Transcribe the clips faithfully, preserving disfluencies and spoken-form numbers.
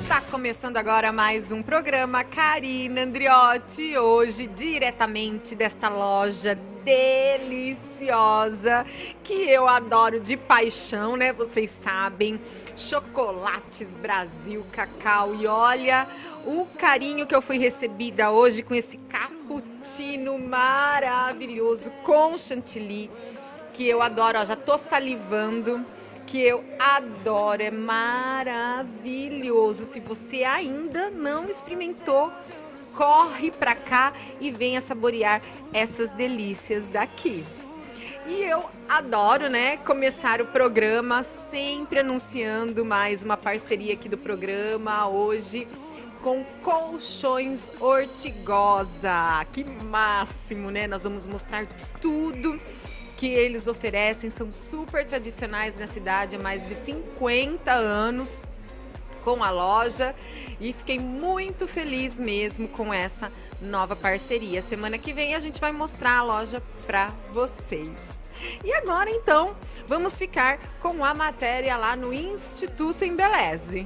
Está começando agora mais um programa Karina Andriotti, hoje diretamente desta loja deliciosa que eu adoro de paixão, né? Vocês sabem, Chocolates Brasil Cacau. E olha o carinho que eu fui recebida hoje com esse cappuccino maravilhoso com chantilly, que eu adoro, ó, já tô salivando. Que eu adoro, é maravilhoso. Se você ainda não experimentou, corre pra cá e venha saborear essas delícias daqui. E eu adoro, né, começar o programa sempre anunciando mais uma parceria aqui do programa hoje com Colchões Ortigosa. Que máximo, né? Nós vamos mostrar tudo que eles oferecem, são super tradicionais na cidade há mais de cinquenta anos com a loja e fiquei muito feliz mesmo com essa nova parceria. Semana que vem a gente vai mostrar a loja para vocês. E agora então, vamos ficar com a matéria lá no Instituto Embeleze.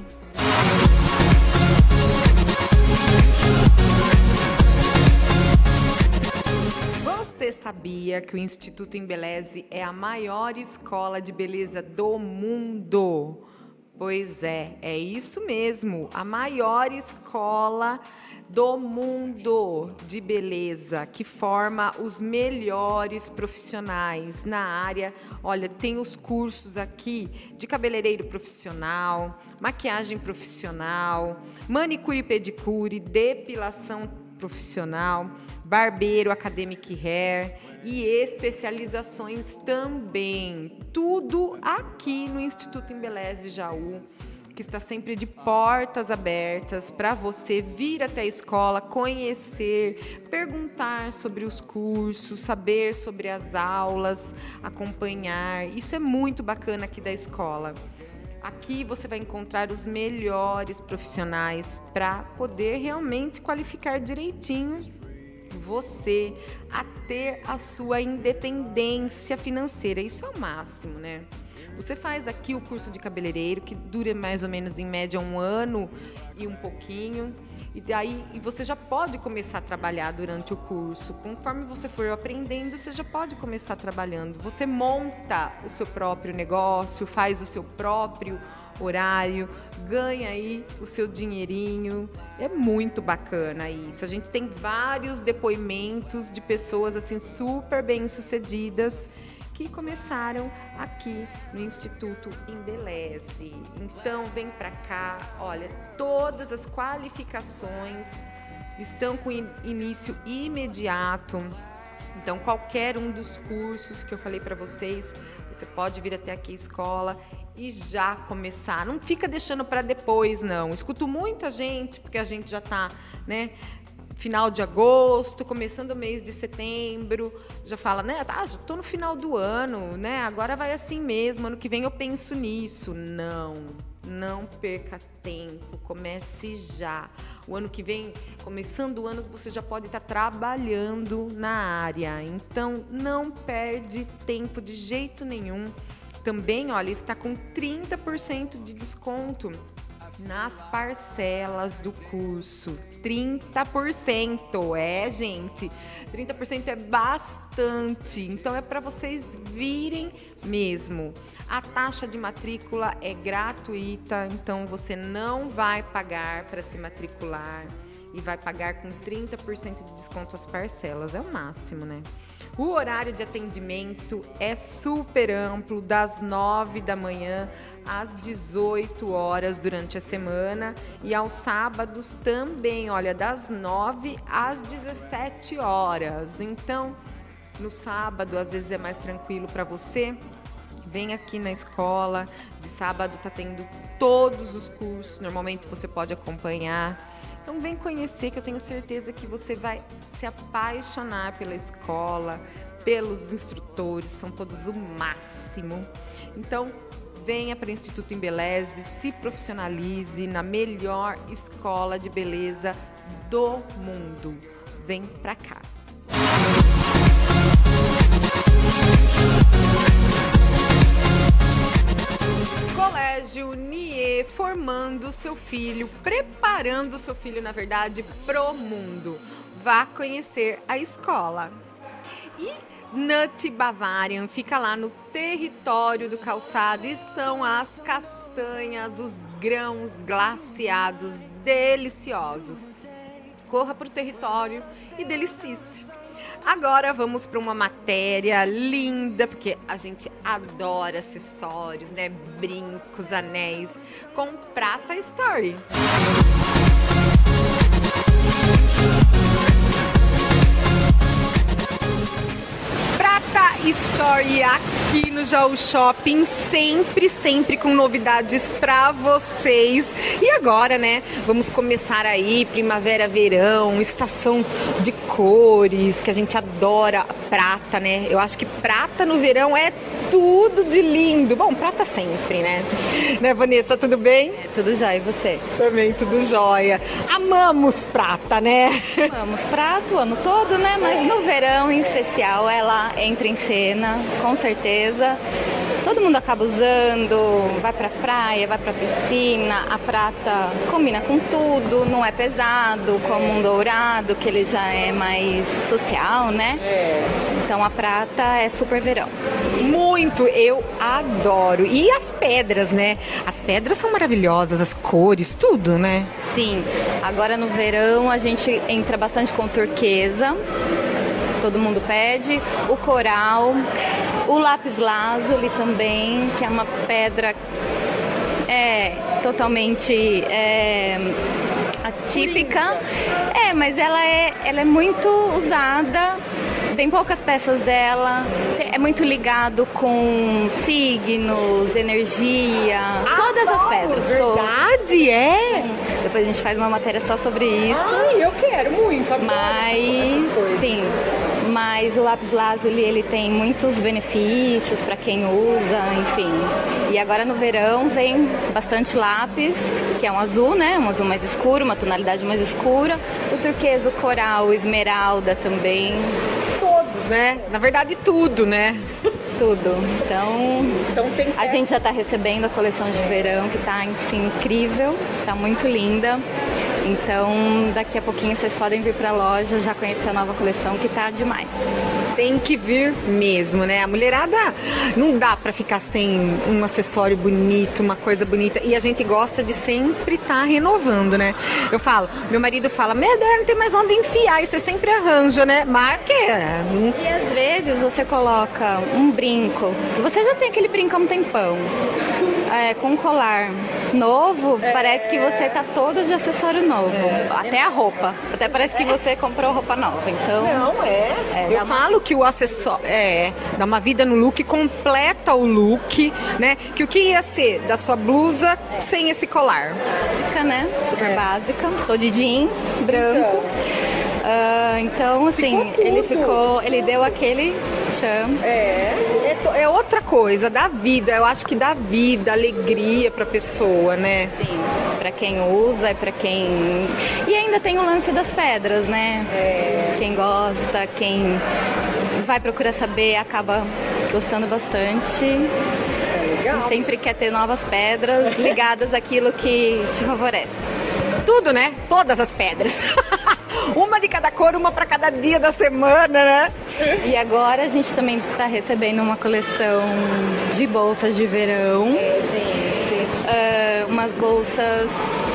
Você sabia que o Instituto Embeleze é a maior escola de beleza do mundo? Pois é, é isso mesmo, a maior escola do mundo de beleza, que forma os melhores profissionais na área. Olha, tem os cursos aqui de cabeleireiro profissional, maquiagem profissional, manicure e pedicure, depilação profissional, barbeiro, academic hair e especializações também. Tudo aqui no Instituto Embeleze Jaú, que está sempre de portas abertas para você vir até a escola, conhecer, perguntar sobre os cursos, saber sobre as aulas, acompanhar. Isso é muito bacana aqui da escola. Aqui você vai encontrar os melhores profissionais para poder realmente qualificar direitinho você a ter a sua independência financeira. Isso é o máximo, né? Você faz aqui o curso de cabeleireiro, que dura mais ou menos em média um ano e um pouquinho. E daí e você já pode começar a trabalhar durante o curso. Conforme você for aprendendo, você já pode começar trabalhando. Você monta o seu próprio negócio, faz o seu próprio horário, ganha aí o seu dinheirinho. É muito bacana isso. A gente tem vários depoimentos de pessoas assim super bem-sucedidas que começaram aqui no Instituto Embeleze. Então, vem para cá, olha, todas as qualificações estão com início imediato. Então, qualquer um dos cursos que eu falei para vocês, você pode vir até aqui a escola e já começar. Não fica deixando para depois, não. Escuto muita gente, porque a gente já está, né, final de agosto, começando o mês de setembro, já fala, né, ah, já tô no final do ano, né, agora vai assim mesmo, ano que vem eu penso nisso. Não, não perca tempo, comece já. O ano que vem, começando o ano, você já pode estar trabalhando na área, então não perde tempo de jeito nenhum. Também, olha, está com trinta por cento de desconto nas parcelas do curso. trinta por cento, é, gente, trinta por cento é bastante, então é para vocês virem mesmo. A taxa de matrícula é gratuita, então você não vai pagar para se matricular e vai pagar com trinta por cento de desconto as parcelas, é o máximo, né? O horário de atendimento é super amplo, das nove da manhã às dezoito horas durante a semana e aos sábados também, olha, das nove às dezessete horas. Então, no sábado, às vezes é mais tranquilo para você. Vem aqui na escola, de sábado tá tendo todos os cursos, normalmente você pode acompanhar. Então vem conhecer, que eu tenho certeza que você vai se apaixonar pela escola, pelos instrutores, são todos o máximo. Então venha para o Instituto Embeleze, se profissionalize na melhor escola de beleza do mundo. Vem para cá. Colégio Nier, formando seu filho, preparando seu filho, na verdade, pro mundo. Vá conhecer a escola. E Nut Bavarian fica lá no território do calçado e são as castanhas, os grãos glaciados deliciosos. Corra para o território e delicie-se. Agora vamos para uma matéria linda, porque a gente adora acessórios, né? Brincos, anéis, com Prata Story. Prata Story aqui no Jaú Shopping, sempre, sempre com novidades para vocês. E agora, né, vamos começar aí, primavera, verão, estação de cores, que a gente adora prata, né? Eu acho que prata no verão é tudo de lindo. Bom, prata sempre, né? Né, Vanessa, tudo bem? É, tudo jóia, e você? Também, tudo jóia. Amamos prata, né? Amamos prata o ano todo, né? Mas no verão, em especial, ela entra em cena, com certeza. Todo mundo acaba usando, vai pra praia, vai pra piscina. A prata combina com tudo, não é pesado, como um dourado, que ele já é mais social, né? É. Então a prata é super verão. Muito, eu adoro. E as pedras, né? As pedras são maravilhosas, as cores, tudo, né? Sim, agora no verão a gente entra bastante com turquesa, todo mundo pede, o coral, o lápis lazuli também, que é uma pedra é, totalmente é, atípica. É, mas ela é, ela é muito usada. Tem poucas peças dela, é muito ligado com signos, energia, ah, todas as pedras. Verdade, é? Depois a gente faz uma matéria só sobre isso. Ai, eu quero muito, adoro mas, essas coisas. Sim, mas o lápis lazuli, ele tem muitos benefícios para quem usa, enfim. E agora no verão vem bastante lápis, que é um azul, né? Um azul mais escuro, uma tonalidade mais escura. O turquesa, o coral, o esmeralda também. Todos, né? Na verdade, tudo, né? Tudo. Então, então tem a gente já está recebendo a coleção de verão, que está assim, incrível, está muito linda. Então, daqui a pouquinho vocês podem vir para a loja já conhecer a nova coleção, que tá demais. Tem que vir mesmo, né? A mulherada não dá para ficar sem um acessório bonito, uma coisa bonita. E a gente gosta de sempre estar tá renovando, né? Eu falo, meu marido fala, meu Deus, não tem mais onde enfiar. E você sempre arranja, né? Mas que é... E às vezes você coloca um brinco, e você já tem aquele brinco há um tempão. É, com um colar novo, é... parece que você tá todo de acessório novo. É... Até a roupa. Até parece que você comprou roupa nova. Então, não, é. é Eu uma... falo que o acessório é, dá uma vida no look, completa o look, né? Que o que ia ser da sua blusa sem esse colar? Básica, né? Super é. básica. Tô de jeans, branco. Então. Uh, então, assim, ficou ele ficou, ele deu aquele tchan. É, é, é outra coisa, dá vida, eu acho que dá vida, alegria pra pessoa, né? Sim, pra quem usa e pra quem... E ainda tem o lance das pedras, né? É. Quem gosta, quem vai procurar saber, acaba gostando bastante. É legal. E sempre quer ter novas pedras ligadas àquilo que te favorece. Tudo, né? Todas as pedras. Uma de cada cor, uma para cada dia da semana, né? E agora a gente também está recebendo uma coleção de bolsas de verão. É, gente. Uh, umas bolsas...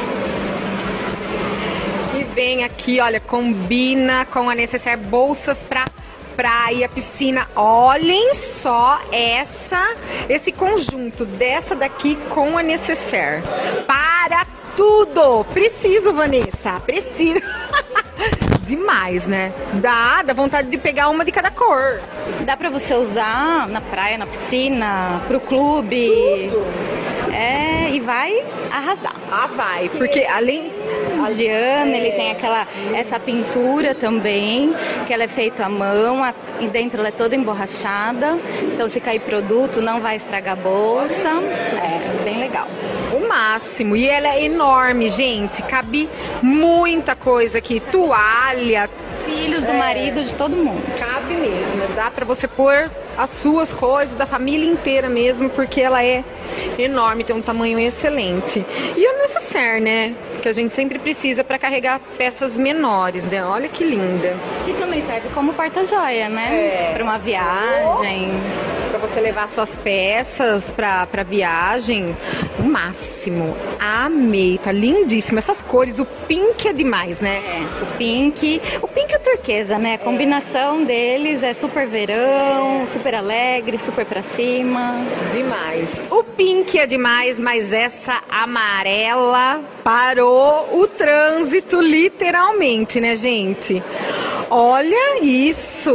E vem aqui, olha, combina com a necessaire bolsas para praia, piscina. Olhem só essa, esse conjunto dessa daqui com a necessaire. Para tudo! Preciso, Vanessa, preciso. Demais, né? Dá, dá vontade de pegar uma de cada cor. Dá pra você usar na praia, na piscina, pro clube. Tudo. É, e vai arrasar. Ah, vai, porque além... Indiana, ele tem aquela, essa pintura também, que ela é feita à mão, a, e dentro ela é toda emborrachada, então se cair produto não vai estragar a bolsa, é bem legal. O máximo, e ela é enorme, gente, cabe muita coisa aqui, toalha, filhos do é, marido, de todo mundo. Cabe mesmo, dá pra você pôr as suas coisas, da família inteira mesmo, porque ela é enorme, tem um tamanho excelente. E o necessaire, né? Que a gente sempre precisa para carregar peças menores, né? Olha que linda. E também serve como porta-joia, né? É. Para uma viagem. Para você levar suas peças para para viagem, o máximo. Amei, tá lindíssimo. Essas cores, o pink é demais, né? É, o pink, o pink e o turquesa, né? A combinação deles é super verão, super alegre, super pra cima. Demais. O pink é demais, mas essa amarela parou o trânsito literalmente, né, gente? Olha isso.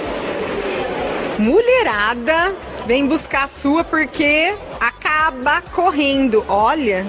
Mulherada, vem buscar a sua porque acaba correndo. Olha.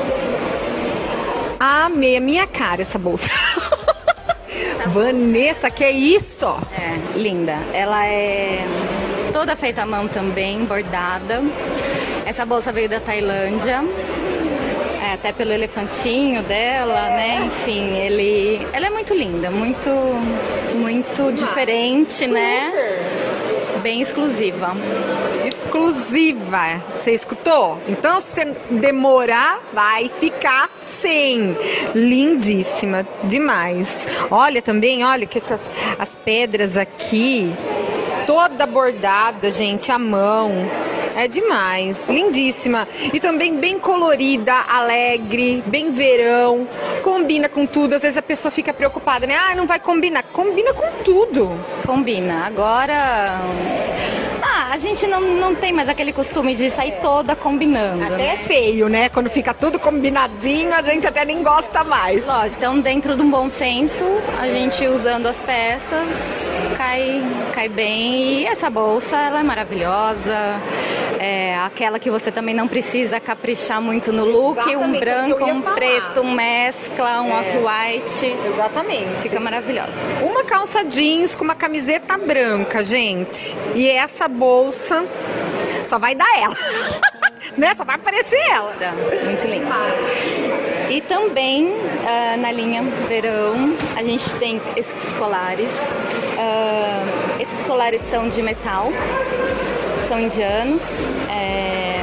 Amei, a minha cara essa bolsa. Vanessa, que é isso? É, linda. Ela é toda feita à mão também, bordada. Essa bolsa veio da Tailândia. É, até pelo elefantinho dela, né? Enfim, ele, ela é muito linda, muito, muito diferente, né? Bem exclusiva. Exclusiva, você escutou? Então, se você demorar, vai ficar sem. Lindíssima, demais. Olha também, olha que essas as pedras aqui, toda bordada, gente, à mão. É demais, lindíssima. E também bem colorida, alegre, bem verão. Combina com tudo. Às vezes a pessoa fica preocupada, né? Ah, não vai combinar. Combina com tudo. Combina. Agora... Ah, a gente não, não tem mais aquele costume de sair toda combinando. Até né? é feio, né? Quando fica tudo combinadinho, a gente até nem gosta mais. Lógico, então dentro de um bom senso, a gente usando as peças, cai, cai bem. E essa bolsa, ela é maravilhosa. É aquela que você também não precisa caprichar muito no look. Exatamente, um branco, um falar. preto, um mescla, um É. off-white. Exatamente. Fica maravilhosa. Uma calça jeans com uma camiseta branca, gente. E essa bolsa só vai dar ela. Né? Só vai aparecer ela. Muito linda. E também ah, na linha verão a gente tem esses colares. Ah, esses colares são de metal, são indianos. É...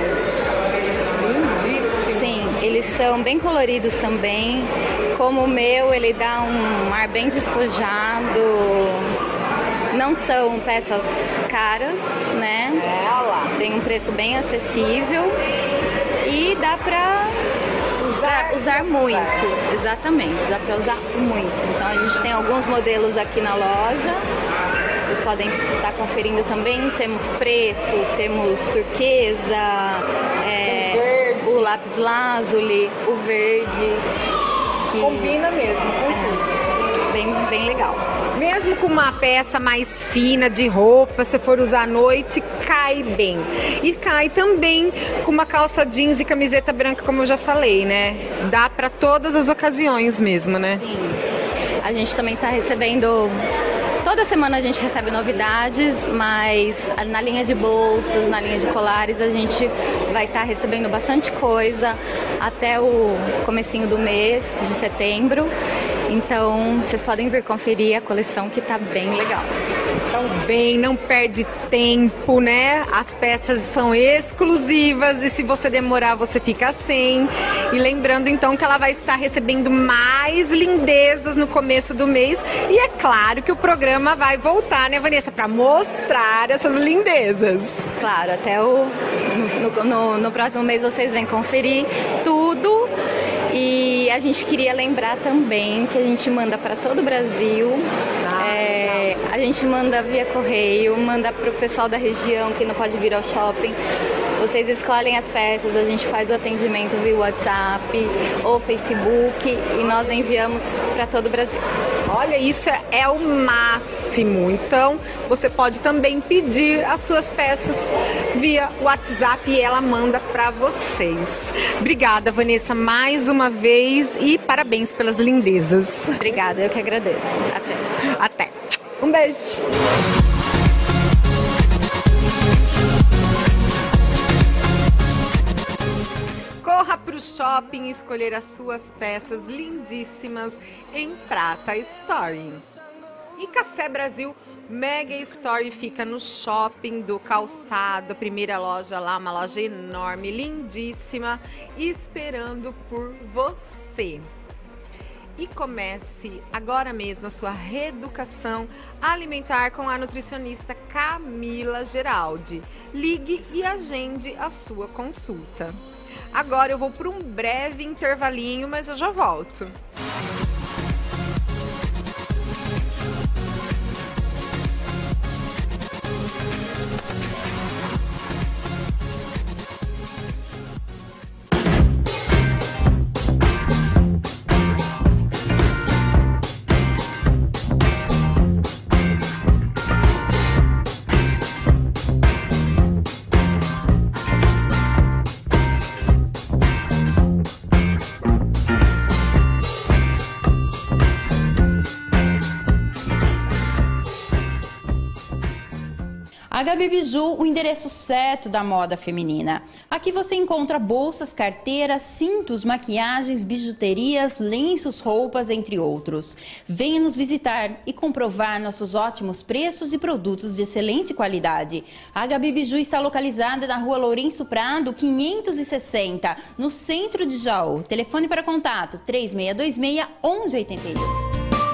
Sim, eles são bem coloridos também. Como o meu, ele dá um ar bem despojado. Não são peças caras, né? Tem um preço bem acessível e dá pra usar, usar muito. Exatamente, dá pra usar muito. Então a gente tem alguns modelos aqui na loja. Vocês podem estar conferindo também. Temos preto, temos turquesa, é, o lápis lazuli, o verde. Que Combina mesmo com tudo. é bem, bem legal. Mesmo com uma peça mais fina de roupa, se for usar à noite, cai bem. E cai também com uma calça jeans e camiseta branca, como eu já falei, né? Dá para todas as ocasiões mesmo, né? Sim. A gente também está recebendo... Toda semana a gente recebe novidades, mas na linha de bolsas, na linha de colares, a gente vai estar recebendo bastante coisa até o comecinho do mês de setembro. Então, vocês podem vir conferir a coleção que tá bem legal. Então, bem, não perde tempo, né? As peças são exclusivas e se você demorar, você fica sem. E lembrando, então, que ela vai estar recebendo mais lindezas no começo do mês. E é claro que o programa vai voltar, né, Vanessa? Para mostrar essas lindezas. Claro, até o, no, no, no próximo mês vocês vêm conferir tudo. E a gente queria lembrar também que a gente manda para todo o Brasil. Ah, é, a gente manda via correio, manda para o pessoal da região que não pode vir ao shopping. Vocês escolhem as peças, a gente faz o atendimento via WhatsApp ou Facebook e nós enviamos para todo o Brasil. Olha, isso é, é o máximo. Então, você pode também pedir as suas peças via WhatsApp e ela manda para vocês. Obrigada, Vanessa, mais uma vez e parabéns pelas lindezas. Obrigada, eu que agradeço. Até. Até. Um beijo. Corra para o shopping escolher as suas peças lindíssimas em Prata Story. E Café Brasil Mega Store fica no Shopping do Calçado, a primeira loja lá, uma loja enorme, lindíssima, esperando por você. E comece agora mesmo a sua reeducação alimentar com a nutricionista Camila Geraldi. Ligue e agende a sua consulta. Agora eu vou para um breve intervalinho, mas eu já volto. A Gabi Biju, o endereço certo da moda feminina. Aqui você encontra bolsas, carteiras, cintos, maquiagens, bijuterias, lenços, roupas, entre outros. Venha nos visitar e comprovar nossos ótimos preços e produtos de excelente qualidade. A Gabi Biju está localizada na Rua Lourenço Prado, quinhentos e sessenta, no centro de Jaú. Telefone para contato três seis dois seis, um um oito um.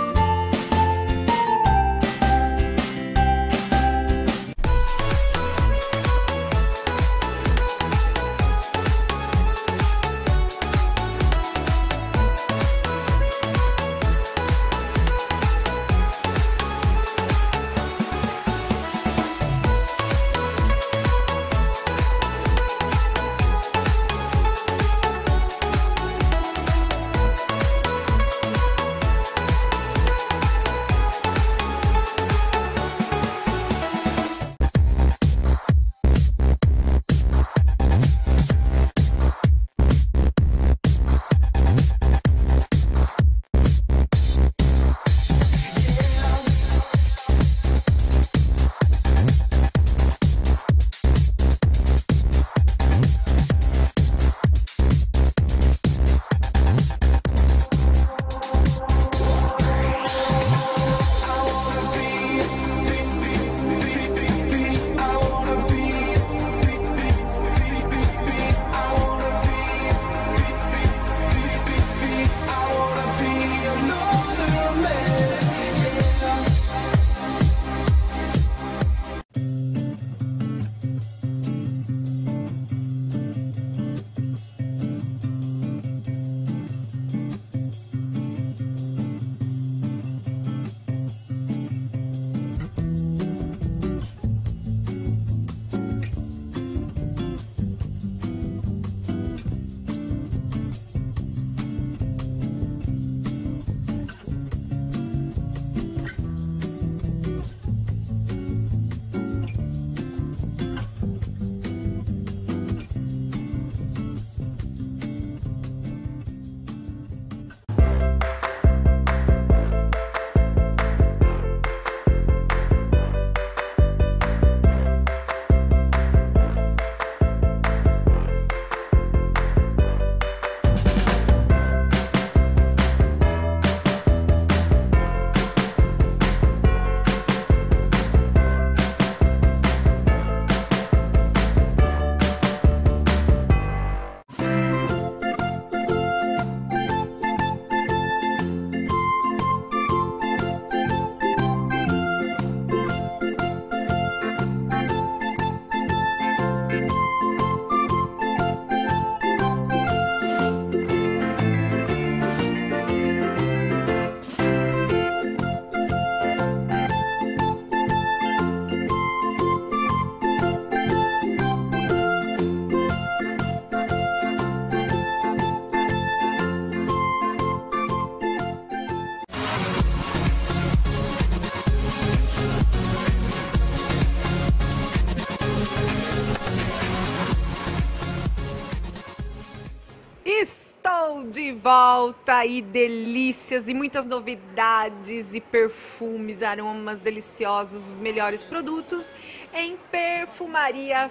Estou de volta e delícias e muitas novidades e perfumes, aromas deliciosos, os melhores produtos em Perfumaria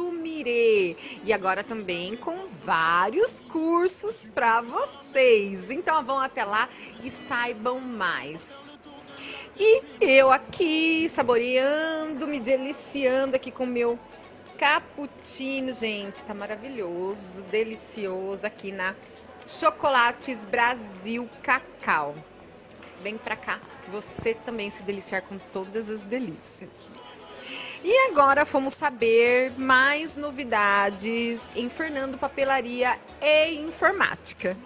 Sumire. E agora também com vários cursos para vocês. Então vão até lá e saibam mais. E eu aqui, saboreando, me deliciando aqui com o meu cappuccino, gente. Tá maravilhoso, delicioso aqui na Chocolates Brasil Cacau. Vem pra cá, que você também se deliciar com todas as delícias. E agora vamos saber mais novidades em Fernando Papelaria e Informática.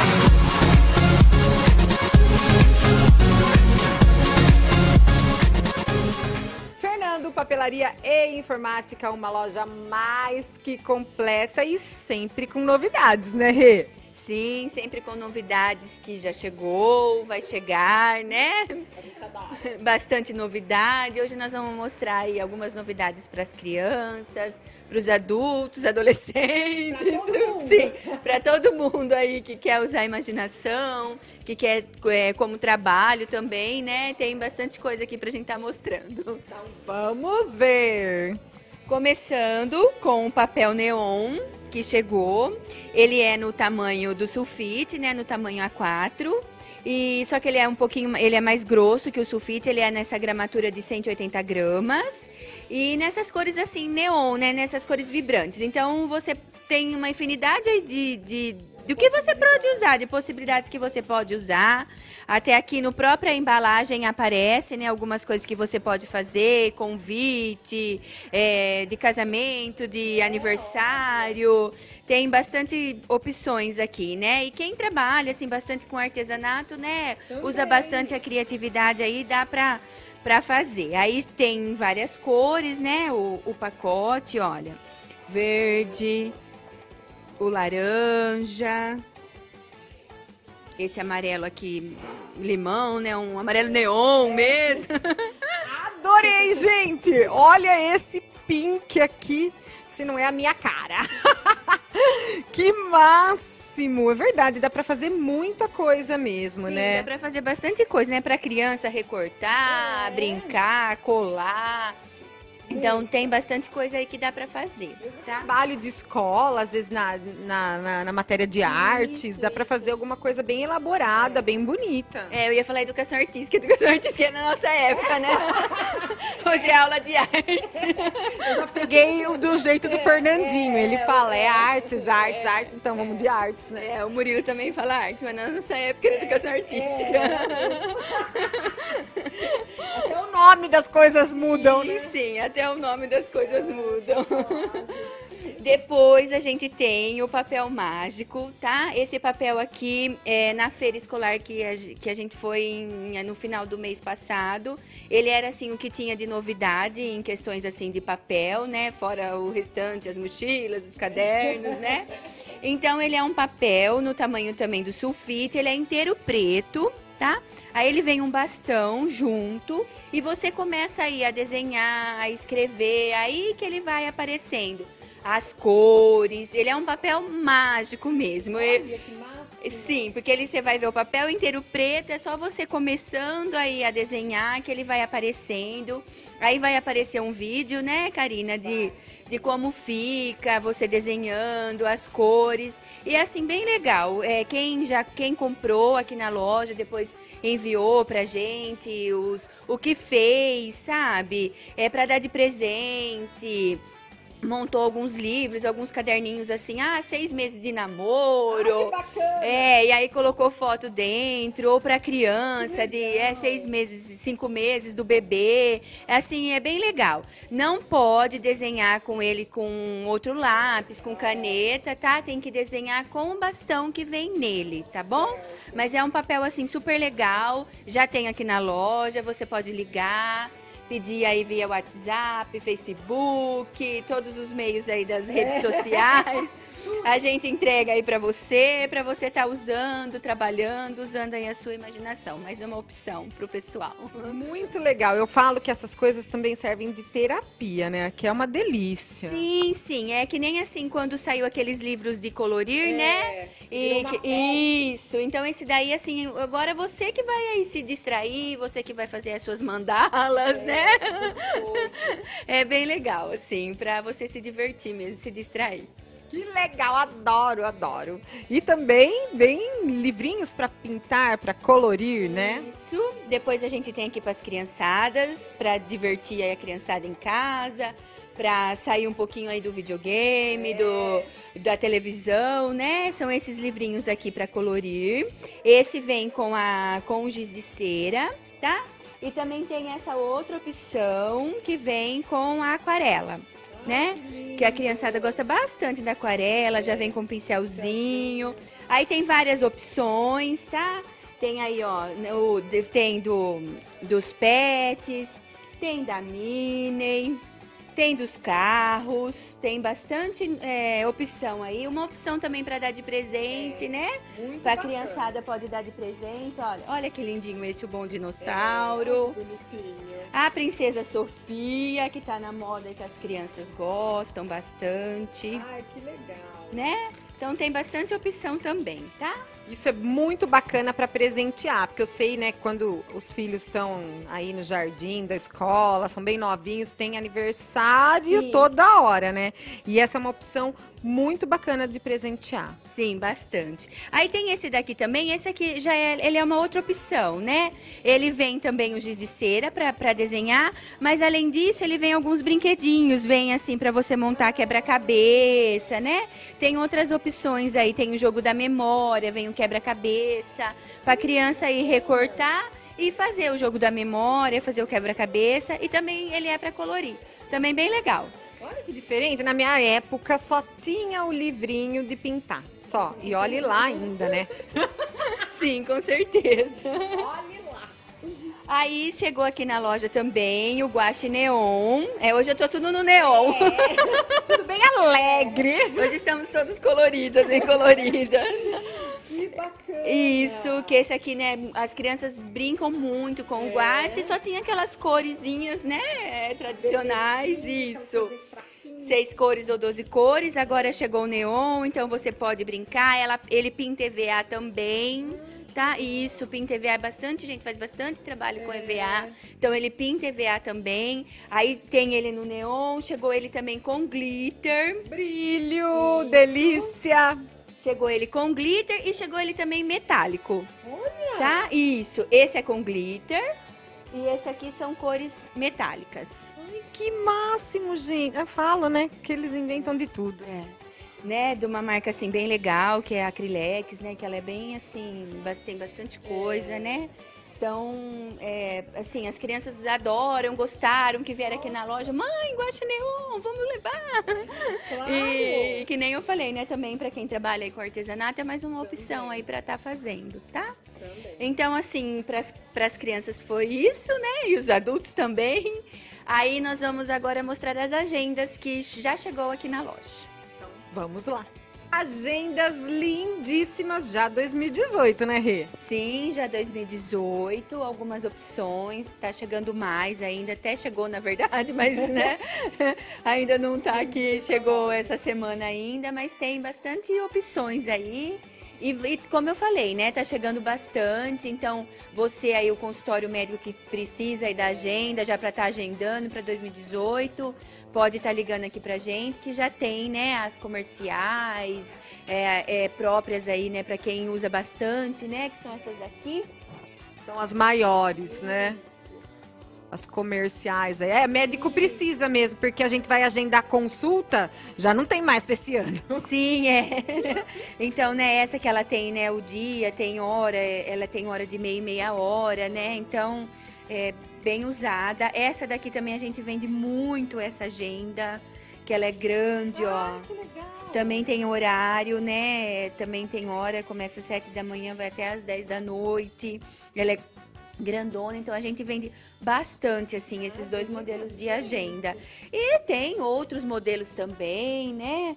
Fernando Papelaria e Informática, uma loja mais que completa e sempre com novidades, né, Rê? Sim, sempre com novidades que já chegou, vai chegar, né? Bastante novidade. Hoje nós vamos mostrar aí algumas novidades para as crianças, para os adultos, adolescentes. Sim, para todo mundo aí que quer usar a imaginação, que quer é, como trabalho também, né? Tem bastante coisa aqui para a gente estar mostrando. Então vamos ver! Começando com o papel neon que chegou, ele é no tamanho do sulfite, né, no tamanho A quatro, e só que ele é um pouquinho, ele é mais grosso que o sulfite, ele é nessa gramatura de cento e oitenta gramas e nessas cores assim neon, né, nessas cores vibrantes. Então você tem uma infinidade aí de, de do que você pode usar, de possibilidades que você pode usar. Até aqui no própria embalagem aparece, né, algumas coisas que você pode fazer, convite, é, de casamento, de aniversário. Tem bastante opções aqui, né? E quem trabalha assim bastante com artesanato, né, usa bastante a criatividade aí, dá pra para fazer. Aí tem várias cores, né? O, o pacote, olha, verde, o laranja, esse amarelo aqui, limão, né? Um amarelo neon mesmo. Adorei, gente! Olha esse pink aqui, se não é a minha cara. Que máximo! É verdade, dá pra fazer muita coisa mesmo, Sim, né? dá pra fazer bastante coisa, né? Pra criança recortar, é. brincar, colar. Então tem bastante coisa aí que dá pra fazer, tá? Trabalho de escola, às vezes na, na, na, na matéria de artes, isso, dá pra fazer alguma coisa bem elaborada, é. bem bonita. É, eu ia falar educação artística, educação artística é na nossa época, né? Hoje é aula de artes. Eu já peguei o do jeito do é, Fernandinho, é, ele fala, é artes, artes, é, artes, então vamos de artes, né? É, o Murilo também fala artes, mas na nossa época era educação artística. É. Até o nome das coisas mudam, né? Sim, até o nome das coisas mudam. Depois a gente tem o papel mágico, tá? Esse papel aqui é na feira escolar que a, que a gente foi em, no final do mês passado. Ele era assim o que tinha de novidade em questões assim de papel, né? Fora o restante, as mochilas, os cadernos, né? Então ele é um papel no tamanho também do sulfite, ele é inteiro preto. Tá? Aí ele vem um bastão junto e você começa aí a desenhar, a escrever, aí que ele vai aparecendo as cores. Ele é um papel mágico mesmo. Olha, que massa. Sim, porque ele você vai ver o papel inteiro preto, é só você começando aí a desenhar que ele vai aparecendo. Aí vai aparecer um vídeo, né, Karina, de, de como fica você desenhando as cores. E assim, bem legal. É, quem já quem comprou aqui na loja, depois enviou pra gente os, o que fez, sabe? É para dar de presente. Montou alguns livros, alguns caderninhos assim, ah, seis meses de namoro. Ah, que bacana. É, e aí colocou foto dentro, ou pra criança, de é, seis meses, cinco meses do bebê. É assim, é bem legal. Não pode desenhar com ele com outro lápis, com caneta, tá? Tem que desenhar com o bastão que vem nele, tá bom? Mas é um papel assim super legal, já tem aqui na loja, você pode ligar. Pedir aí via WhatsApp, Facebook, todos os meios aí das redes sociais. A gente entrega aí para você, para você estar tá usando, trabalhando, usando aí a sua imaginação. Mais uma opção para o pessoal. Muito legal. Eu falo que essas coisas também servem de terapia, né? Que é uma delícia. Sim, sim. É que nem assim quando saiu aqueles livros de colorir, é, né? E que, isso. Então esse daí, assim, agora você que vai aí se distrair, você que vai fazer as suas mandalas, é, né? É bem legal, assim, para você se divertir mesmo, se distrair. Que legal, adoro, adoro. E também vem livrinhos para pintar, para colorir, né? Isso. Depois a gente tem aqui para as criançadas, para divertir aí a criançada em casa, para sair um pouquinho aí do videogame, é. do, da televisão, né? São esses livrinhos aqui para colorir. Esse vem com, a, com o giz de cera, tá? E também tem essa outra opção que vem com a aquarela, né? Que a criançada gosta bastante da aquarela, já vem com um pincelzinho. Aí tem várias opções, tá? Tem aí, ó, o, tem do, dos pets, tem da Minnie, tem dos carros, tem bastante é, opção aí. Uma opção também para dar de presente, é, né? Para a criançada pode dar de presente. Olha, olha que lindinho esse, o Bom Dinossauro. É, bonitinho. A Princesa Sofia, que tá na moda e que as crianças gostam bastante. Ai, que legal. Né? Então tem bastante opção também, tá? Isso é muito bacana para presentear, porque eu sei, né, quando os filhos estão aí no jardim da escola, são bem novinhos, tem aniversário Sim. toda hora, né? E essa é uma opção muito bacana de presentear. Sim, bastante. Aí tem esse daqui também, esse aqui já é, ele é uma outra opção, né? Ele vem também o giz de cera para desenhar, mas além disso ele vem alguns brinquedinhos, vem assim para você montar quebra-cabeça, né? Tem outras opções aí, tem o jogo da memória, vem o quebra-cabeça, para a criança aí recortar e fazer o jogo da memória, fazer o quebra-cabeça, e também ele é para colorir. Também bem legal. Olha que diferente, na minha época só tinha o livrinho de pintar, só. E olhe lá ainda, né? Sim, com certeza. Olhe lá. Aí chegou aqui na loja também o guache neon. É, hoje eu tô tudo no neon. É, tudo bem alegre. Hoje estamos todas coloridas, bem coloridas. Que bacana. Isso, que esse aqui, né, as crianças brincam muito com é. o guache, só tinha aquelas coresinhas, né, tradicionais, isso. Seis cores ou doze cores, agora chegou o neon, então você pode brincar, ela, ele pinta E V A também, tá? Isso, pinta E V A é bastante, gente faz bastante trabalho com E V A, então ele pinta E V A também, aí tem ele no neon, chegou ele também com glitter. Brilho, isso. Delícia! Chegou ele com glitter e chegou ele também metálico. Olha! Tá? Isso. Esse é com glitter e esse aqui são cores metálicas. Ai, que máximo, gente. Eu falo, né? Que eles inventam de tudo. É. Né? De uma marca assim bem legal, que é a Acrylex, né? Que ela é bem assim, tem bastante coisa, é. né? Então, é, assim, as crianças adoram, gostaram, que vieram aqui na loja. Mãe, guache neon, vamos levar. Claro. E que nem eu falei, né, também para quem trabalha aí com artesanato, é mais uma opção aí para estar tá fazendo, tá? Também. Então, assim, para as crianças foi isso, né? E os adultos também. Aí nós vamos agora mostrar as agendas que já chegou aqui na loja. Então, vamos lá. Agendas lindíssimas já dois mil e dezoito, né, Rê? Sim, já dois mil e dezoito, algumas opções, tá chegando mais ainda, até chegou na verdade, mas né, ainda não tá aqui, chegou essa semana ainda, mas tem bastante opções aí. E, e como eu falei, né, tá chegando bastante, então você aí, o consultório médico que precisa aí da agenda, já para estar tá agendando para dois mil e dezoito, pode estar tá ligando aqui pra gente, que já tem, né, as comerciais, é, é, próprias aí, né, para quem usa bastante, né, que são essas daqui. São as maiores, né? As comerciais aí. É, médico precisa mesmo, porque a gente vai agendar consulta, já não tem mais para esse ano. Sim, é. Então, né, essa que ela tem, né, o dia, tem hora, ela tem hora de meia e meia hora, né, então, é bem usada. Essa daqui também a gente vende muito, essa agenda, que ela é grande, ah, ó. Que legal. Também tem horário, né, também tem hora, começa às sete da manhã, vai até às dez da noite. Ela é grandona, então a gente vende bastante, assim, esses dois modelos de agenda. E tem outros modelos também, né?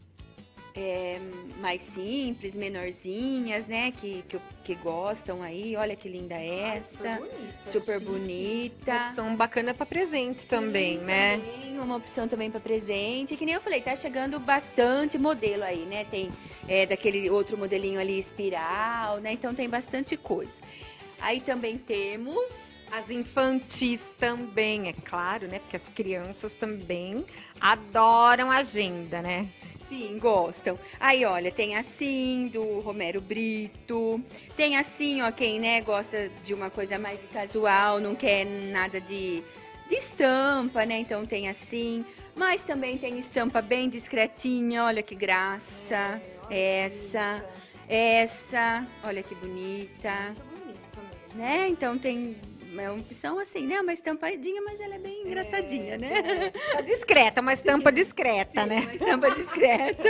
É, mais simples, menorzinhas, né? Que, que, que gostam aí. Olha que linda essa. Ai, super bonita. Super bonita. Uma opção bacana para presente. Sim, também, né? Também, uma opção também para presente. Que nem eu falei, tá chegando bastante modelo aí, né? Tem é, daquele outro modelinho ali, espiral, né? Então tem bastante coisa. Aí também temos as infantis também, é claro, né? Porque as crianças também adoram agenda, né? sim, gostam. Aí, olha, tem assim, do Romero Brito. Tem assim, ó, quem, né, gosta de uma coisa mais casual, não quer nada de, de estampa, né? Então tem assim. Mas também tem estampa bem discretinha, olha que graça. Essa, essa, olha que bonita. Né? Então tem é uma opção assim, né? Uma estampadinha, mas ela é bem engraçadinha, é, né? É discreta, uma estampa discreta, Sim, né? uma estampa discreta.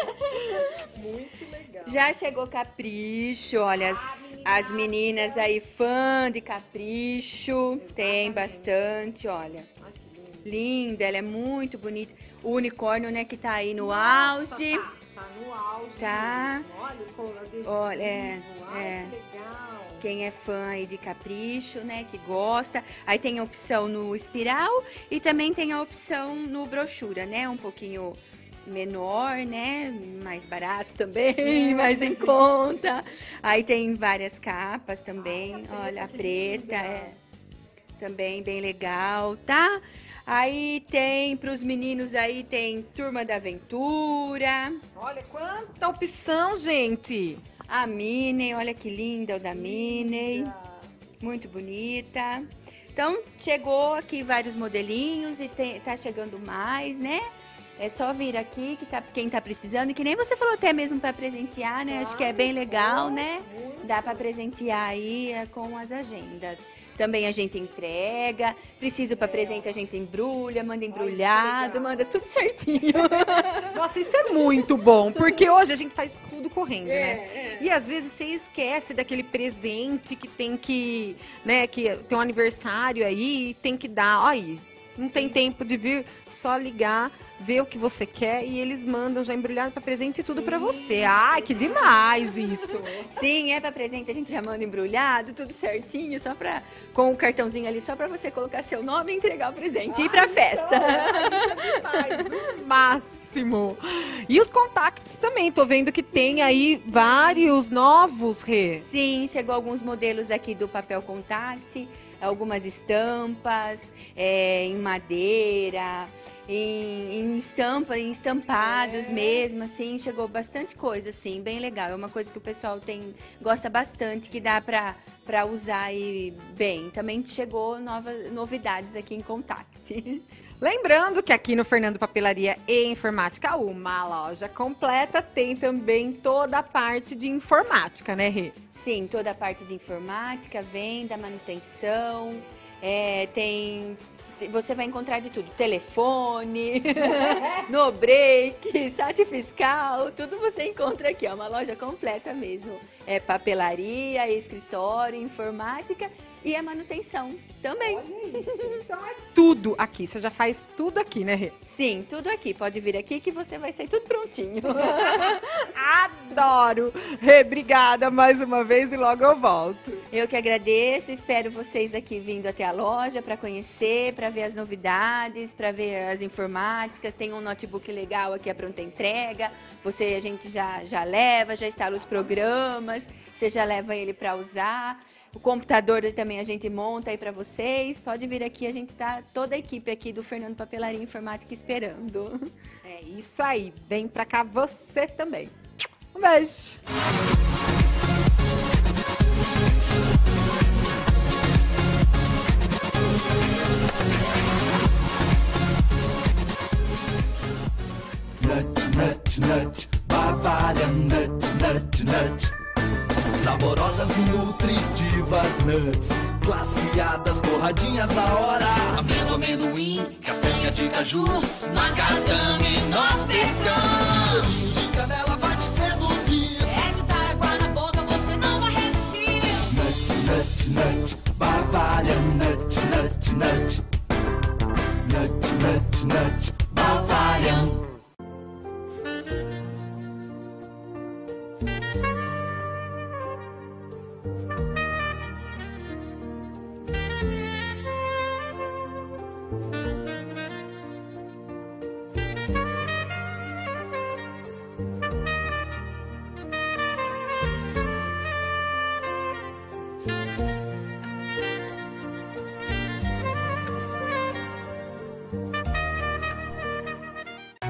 Muito legal. Já chegou Capricho, olha, as, as meninas aí fã de Capricho, tem bastante, olha. Linda, ela é muito bonita. O unicórnio, né, que tá aí no auge. Tá, tá no auge. Tá. Mesmo. Olha o couro adesivo. Olha, é, Ai, é. que legal. Quem é fã aí de Capricho, né, que gosta. Aí tem a opção no espiral e também tem a opção no brochura, né, um pouquinho menor, né, mais barato também, mais em conta. Aí tem várias capas também, olha, a preta, é também bem legal, tá? Aí tem, para os meninos aí, tem Turma da Aventura. Olha quanta opção, gente. A Minnie, olha que linda o da Minnie. Muito bonita. Então, chegou aqui vários modelinhos e tem, tá chegando mais, né? É só vir aqui, que tá, quem tá precisando. E que nem você falou até mesmo para presentear, né? Acho que é bem legal, né? Dá para presentear aí é, com as agendas. Também a gente entrega, preciso para presente a gente embrulha, manda embrulhado, manda tudo certinho. Nossa, isso é muito bom, porque hoje a gente faz tudo correndo, É, né? é. E às vezes você esquece daquele presente que tem que, né, que tem um aniversário aí e tem que dar, ó aí. Não tem tempo de vir, só ligar, ver o que você quer e eles mandam já embrulhado para presente e tudo para você. Ai, que demais isso. Sim, é para presente, a gente já manda embrulhado, tudo certinho, só para com o cartãozinho ali, só para você colocar seu nome e entregar o presente e ir para festa. Demais, o máximo. E os contactos também, tô vendo que tem aí vários novos, Rê. Sim, chegou alguns modelos aqui do papel contact, algumas estampas é, em madeira, em, em estampa, em estampados É. mesmo, assim, chegou bastante coisa, assim, bem legal. É uma coisa que o pessoal tem, gosta bastante, que dá pra, pra usar aí bem. Também chegou novas novidades aqui em Contact. Lembrando que aqui no Fernando Papelaria e Informática, uma loja completa, tem também toda a parte de informática, né, Rê? Sim, toda a parte de informática, venda, manutenção, é, tem... Você vai encontrar de tudo, telefone, no break, site fiscal, tudo você encontra aqui, é uma loja completa mesmo. É papelaria, escritório, informática e a manutenção também. Olha isso, então é tudo aqui, você já faz tudo aqui, né, Rê? Sim, tudo aqui, pode vir aqui que você vai sair tudo prontinho. Adoro! Rê, obrigada mais uma vez e logo eu volto. Eu que agradeço, espero vocês aqui vindo até a loja para conhecer, para ver as novidades, para ver as informáticas. Tem um notebook legal aqui, a pronta entrega. Você, a gente já, já leva, já instala os programas, você já leva ele para usar. O computador também a gente monta aí para vocês. Pode vir aqui, a gente tá toda a equipe aqui do Fernando Papelaria Informática esperando. É isso aí, vem pra cá você também. Um beijo! Nut, nut, nut, Bavarian nut, nut, nut. Saborosas e nutritivas nuts, glaciadas, torradinhas na hora. Amêndoa, amendoim, castanha de caju, macadame, nós pecamos. Cheirinho de canela vai te seduzir. É de dar água na boca, você não vai resistir. Nut, nut, nut, Bavarian nut, nut, nut. Nut, nut, nut, Bavarian.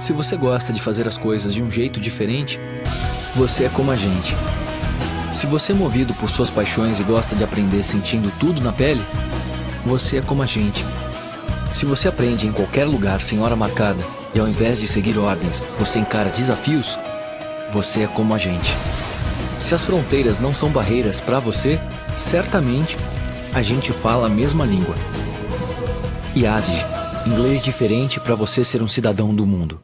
Se você gosta de fazer as coisas de um jeito diferente, você é como a gente. Se você é movido por suas paixões e gosta de aprender sentindo tudo na pele, você é como a gente. Se você aprende em qualquer lugar sem hora marcada e ao invés de seguir ordens, você encara desafios, você é como a gente. Se as fronteiras não são barreiras para você, certamente a gente fala a mesma língua. I A S G, inglês diferente para você ser um cidadão do mundo.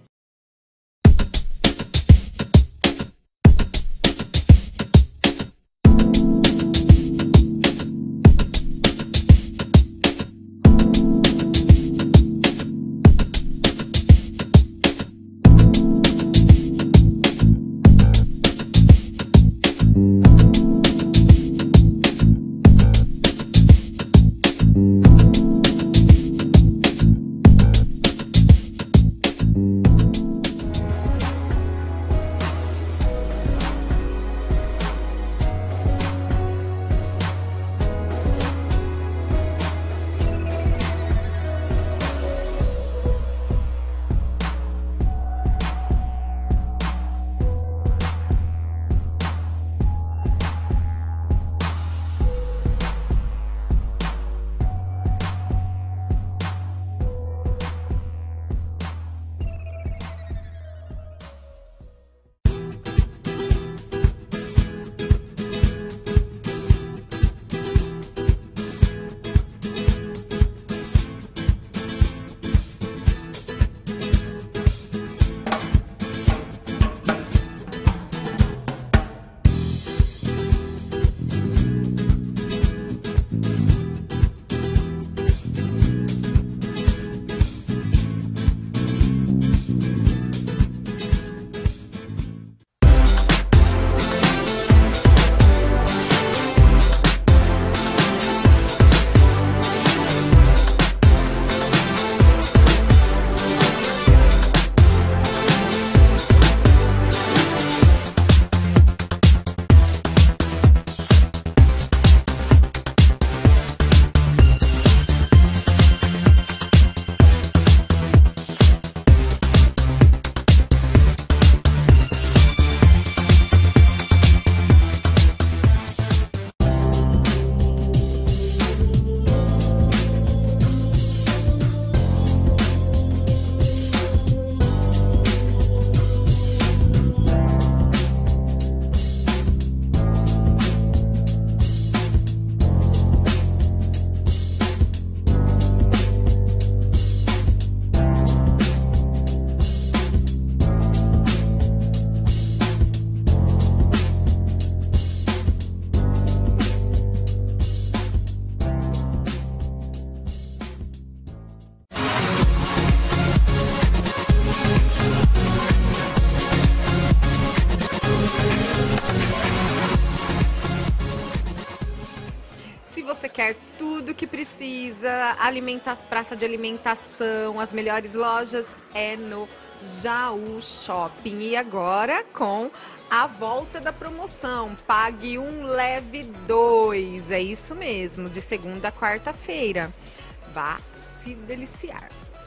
quer tudo que precisa, alimenta praça de alimentação, as melhores lojas, é no Jaú Shopping. E agora com a volta da promoção, pague um, leve dois. É isso mesmo, de segunda a quarta-feira. Vá se deliciar.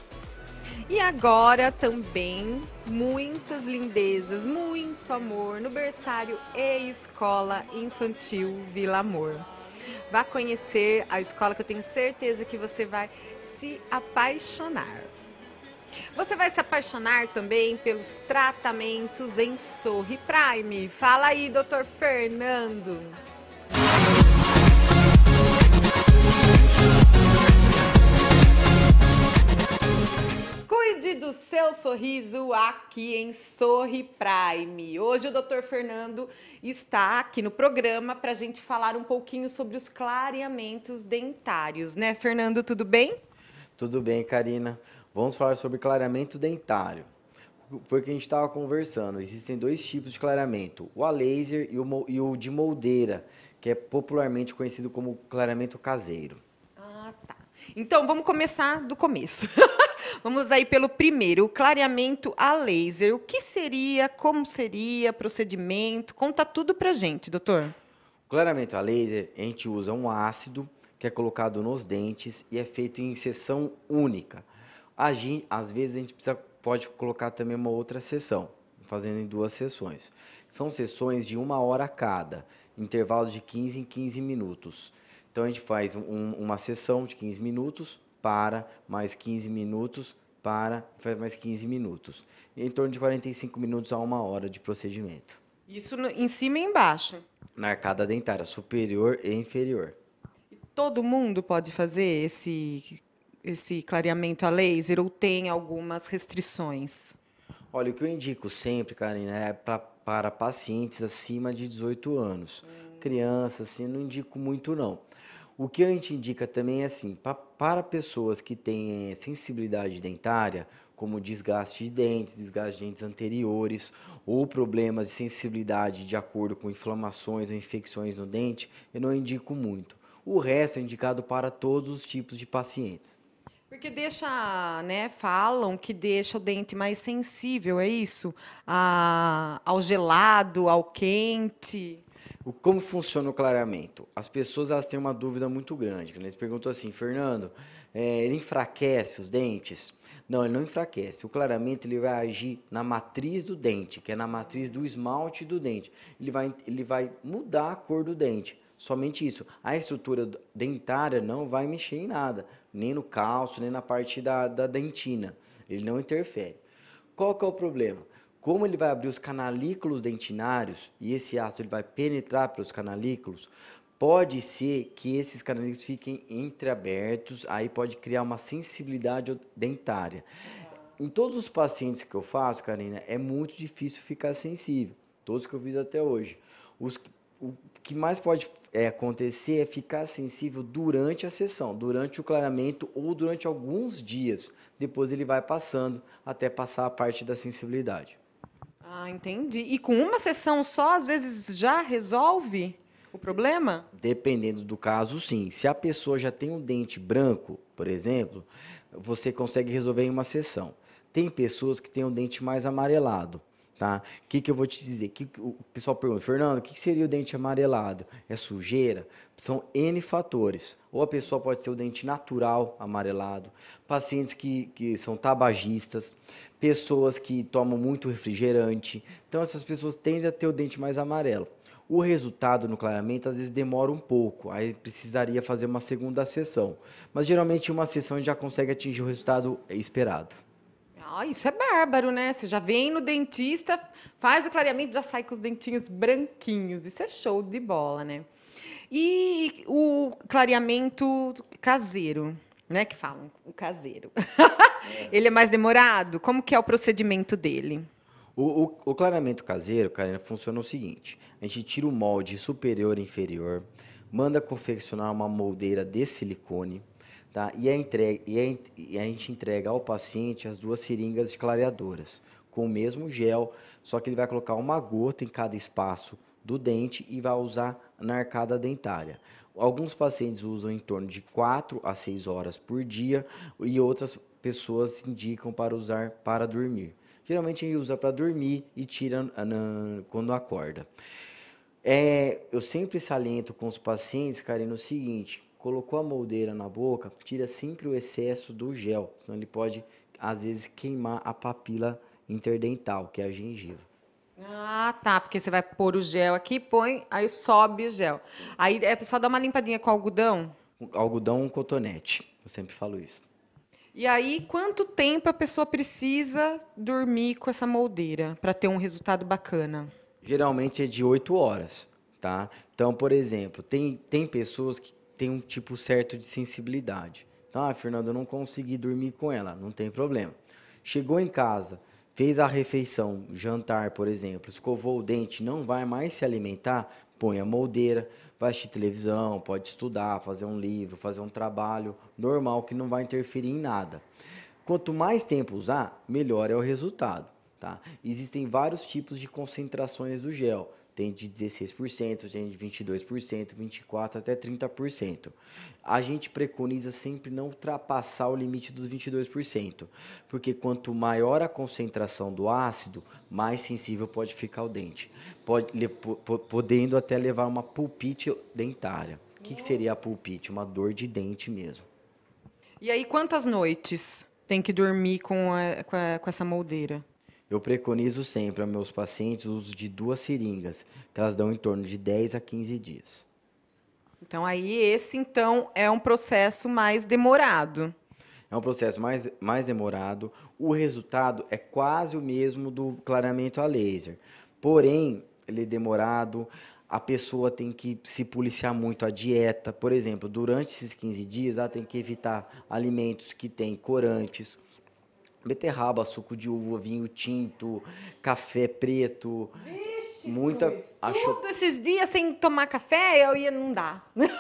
E agora também muitas lindezas, muito amor no berçário e Escola Infantil Vila Amor. Vá conhecer a escola que eu tenho certeza que você vai se apaixonar. Você vai se apaixonar também pelos tratamentos em Sorri Prime. Fala aí, doutor Fernando. Cuide do seu sorriso aqui em Sorri Prime. Hoje o doutor Fernando está aqui no programa para a gente falar um pouquinho sobre os clareamentos dentários, né, Fernando? Tudo bem? Tudo bem, Karina. Vamos falar sobre clareamento dentário. Foi o que a gente estava conversando. Existem dois tipos de clareamento, o a laser e o, e o de moldeira, que é popularmente conhecido como clareamento caseiro. Ah, tá. Então, vamos começar do começo. Vamos aí pelo primeiro, o clareamento a laser. O que seria, como seria, procedimento? Conta tudo pra gente, doutor. O clareamento a laser, a gente usa um ácido que é colocado nos dentes e é feito em injeção única. A gente, às vezes a gente precisa pode colocar também uma outra sessão, fazendo em duas sessões. São sessões de uma hora cada, intervalos de quinze em quinze minutos. Então, a gente faz um, uma sessão de quinze minutos, para, mais quinze minutos, para, faz mais quinze minutos. Em torno de quarenta e cinco minutos a uma hora de procedimento. Isso no- em cima e embaixo. Na arcada dentária, superior e inferior. Todo mundo pode fazer esse, esse clareamento a laser ou tem algumas restrições? Olha, o que eu indico sempre, Karina, é pra, para pacientes acima de dezoito anos. Hum. Crianças, assim, não indico muito, não. O que a gente indica também é assim, pa, para pessoas que têm eh, sensibilidade dentária, como desgaste de dentes, desgaste de dentes anteriores, ou problemas de sensibilidade de acordo com inflamações ou infecções no dente, eu não indico muito. O resto é indicado para todos os tipos de pacientes. Porque deixa, né, falam que deixa o dente mais sensível, é isso? A, ao gelado, ao quente. O- Como funciona o clareamento? As pessoas elas têm uma dúvida muito grande. Quando eles perguntam assim, Fernando, eh, ele enfraquece os dentes? Não, ele não enfraquece. O clareamento ele vai agir na matriz do dente, que é na matriz do esmalte do dente. Ele vai, ele vai mudar a cor do dente. Somente isso. A estrutura do- dentária não vai mexer em nada, nem no cálcio, nem na parte da, da dentina. Ele não interfere. Qual que é o problema? Como ele vai abrir os canalículos dentinários e esse ácido ele vai penetrar pelos canalículos, pode ser que esses canalículos fiquem entreabertos, aí pode criar uma sensibilidade dentária. Em todos os pacientes que eu faço, Karina, é muito difícil ficar sensível, todos que eu fiz até hoje. Os, o que mais pode é, acontecer é ficar sensível durante a sessão, durante o clareamento ou durante alguns dias. Depois ele vai passando até passar a parte da sensibilidade. Ah, entendi. E com uma sessão só, às vezes, já resolve o problema? Dependendo do caso, sim. Se a pessoa já tem um dente branco, por exemplo, você consegue resolver em uma sessão. Tem pessoas que têm um dente mais amarelado, tá? O que, que eu vou te dizer? Que, que o pessoal pergunta, Fernando, o que, que seria o dente amarelado? É sujeira? São N fatores. Ou a pessoa pode ser o dente natural amarelado, pacientes que, que são tabagistas, pessoas que tomam muito refrigerante. Então, essas pessoas tendem a ter o dente mais amarelo. O resultado no clareamento às vezes demora um pouco, aí precisaria fazer uma segunda sessão. Mas geralmente uma sessão já consegue atingir o resultado esperado. Ah, isso é bárbaro, né? Você já vem no dentista, faz o clareamento, já sai com os dentinhos branquinhos. Isso é show de bola, né? E o clareamento caseiro, né? Que falam, o caseiro. Ele é mais demorado? Como que é o procedimento dele? O, o, o clareamento caseiro, Karina, funciona o seguinte: a gente tira o molde superior e inferior, manda confeccionar uma moldeira de silicone, tá? E, a entrega, e, a, e a gente entrega ao paciente as duas seringas de clareadoras, com o mesmo gel, só que ele vai colocar uma gota em cada espaço do dente e vai usar na arcada dentária. Alguns pacientes usam em torno de quatro a seis horas por dia e outras pessoas indicam para usar para dormir. Geralmente ele usa para dormir e tira na, quando acorda. É, eu sempre saliento com os pacientes, Karina, o seguinte: colocou a moldeira na boca, tira sempre o excesso do gel, senão ele pode, às vezes, queimar a papila interdental, que é a gengiva. Ah, tá, porque você vai pôr o gel aqui, põe, aí sobe o gel. Aí é só dar uma limpadinha com algodão? Algodão ou cotonete, eu sempre falo isso. E aí, quanto tempo a pessoa precisa dormir com essa moldeira para ter um resultado bacana? Geralmente é de oito horas, tá? Então, por exemplo, tem, tem pessoas que têm um tipo certo de sensibilidade. Então, ah, Fernando, eu não consegui dormir com ela, não tem problema. Chegou em casa, fez a refeição, jantar, por exemplo, escovou o dente, não vai mais se alimentar, põe a moldeira, vai assistir televisão, pode estudar, fazer um livro, fazer um trabalho normal que não vai interferir em nada. Quanto mais tempo usar, melhor é o resultado, tá? Existem vários tipos de concentrações do gel. Tem de dezesseis por cento, tem de vinte e dois por cento, vinte e quatro por cento, até trinta por cento. A gente preconiza sempre não ultrapassar o limite dos vinte e dois por cento, porque quanto maior a concentração do ácido, mais sensível pode ficar o dente, pode, podendo até levar a uma pulpite dentária. O que, que seria a pulpite? Uma dor de dente mesmo. E aí, quantas noites tem que dormir com, a- com, a- com essa moldeira? Eu preconizo sempre aos meus pacientes o uso de duas seringas, que elas dão em torno de dez a quinze dias. Então, aí, esse, então, é um processo mais demorado. É um processo mais, mais demorado. O resultado é quase o mesmo do clareamento a laser. Porém, ele é demorado. A pessoa tem que se policiar muito a dieta. Por exemplo, durante esses quinze dias, ela tem que evitar alimentos que têm corantes, beterraba, suco de uva, vinho tinto, café preto. Vixe, muita Suez, acho- tudo esses dias sem tomar café, eu ia, não dá.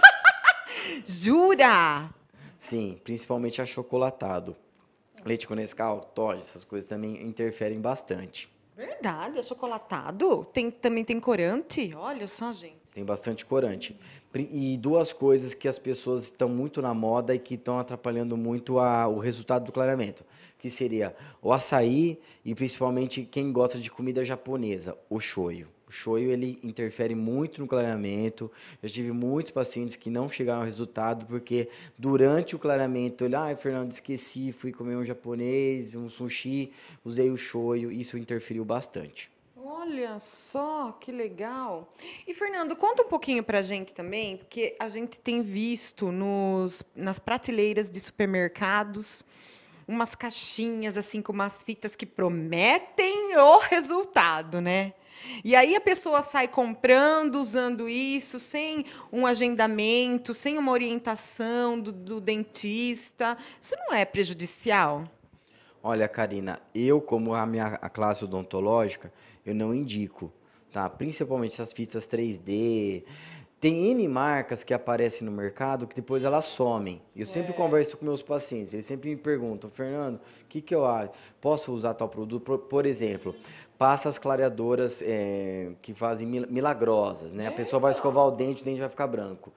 Jura? Sim, principalmente achocolatado. Leite com Nescau, Toddy, essas coisas também interferem bastante. Verdade, achocolatado? Tem, também tem corante? Olha só, gente. Tem bastante corante. Pri- E duas coisas que as pessoas estão muito na moda e que estão atrapalhando muito a- o resultado do clareamento, que seria o açaí e principalmente quem gosta de comida japonesa, o shoyu. O shoyu, ele interfere muito no clareamento. Eu tive muitos pacientes que não chegaram ao resultado porque durante o clareamento, ele, ai, Fernando, esqueci, fui comer um japonês, um sushi, usei o shoyu, isso interferiu bastante. Olha só, que legal. E, Fernando, conta um pouquinho pra gente também, porque a gente tem visto nos, nas prateleiras de supermercados umas caixinhas, assim, com umas fitas que prometem o resultado, né? E aí a pessoa sai comprando, usando isso, sem um agendamento, sem uma orientação do, do dentista. Isso não é prejudicial? Olha, Karina, eu, como a minha a classe odontológica, eu não indico, tá? Principalmente essas fitas três D. Tem N marcas que aparecem no mercado que depois elas somem. Eu sempre converso com meus pacientes, eles sempre me perguntam, Fernando, o que, que eu acho? Posso usar tal produto? Por, por exemplo, passas clareadoras eh, que fazem mil- milagrosas, né? A pessoa vai escovar o dente, o dente vai ficar branco.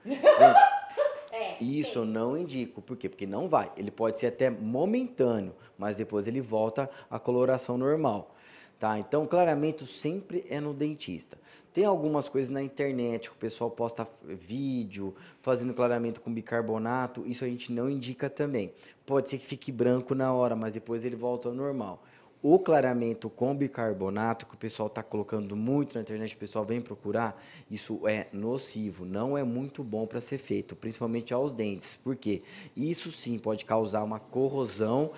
Gente, isso eu não indico. Por quê? Porque não vai. Ele pode ser até momentâneo, mas depois ele volta à coloração normal. Tá? Então, clareamento sempre é no dentista. Tem algumas coisas na internet que o pessoal posta vídeo fazendo clareamento com bicarbonato. Isso a gente não indica também. Pode ser que fique branco na hora, mas depois ele volta ao normal. O clareamento com bicarbonato, que o pessoal está colocando muito na internet, o pessoal vem procurar, isso é nocivo, não é muito bom para ser feito, principalmente aos dentes. Por quê? Isso sim pode causar uma corrosão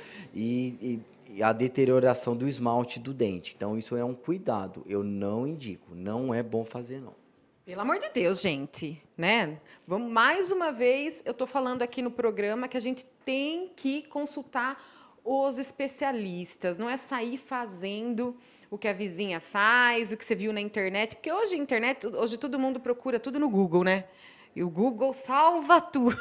e, e, e a deterioração do esmalte do dente. Então, isso é um cuidado, eu não indico, não é bom fazer não. Pelo amor de Deus, gente, né? Vamos mais uma vez, eu estou falando aqui no programa que a gente tem que consultar os especialistas, não é sair fazendo o que a vizinha faz, o que você viu na internet, porque hoje a internet, hoje todo mundo procura tudo no Google, né? E o Google salva tudo.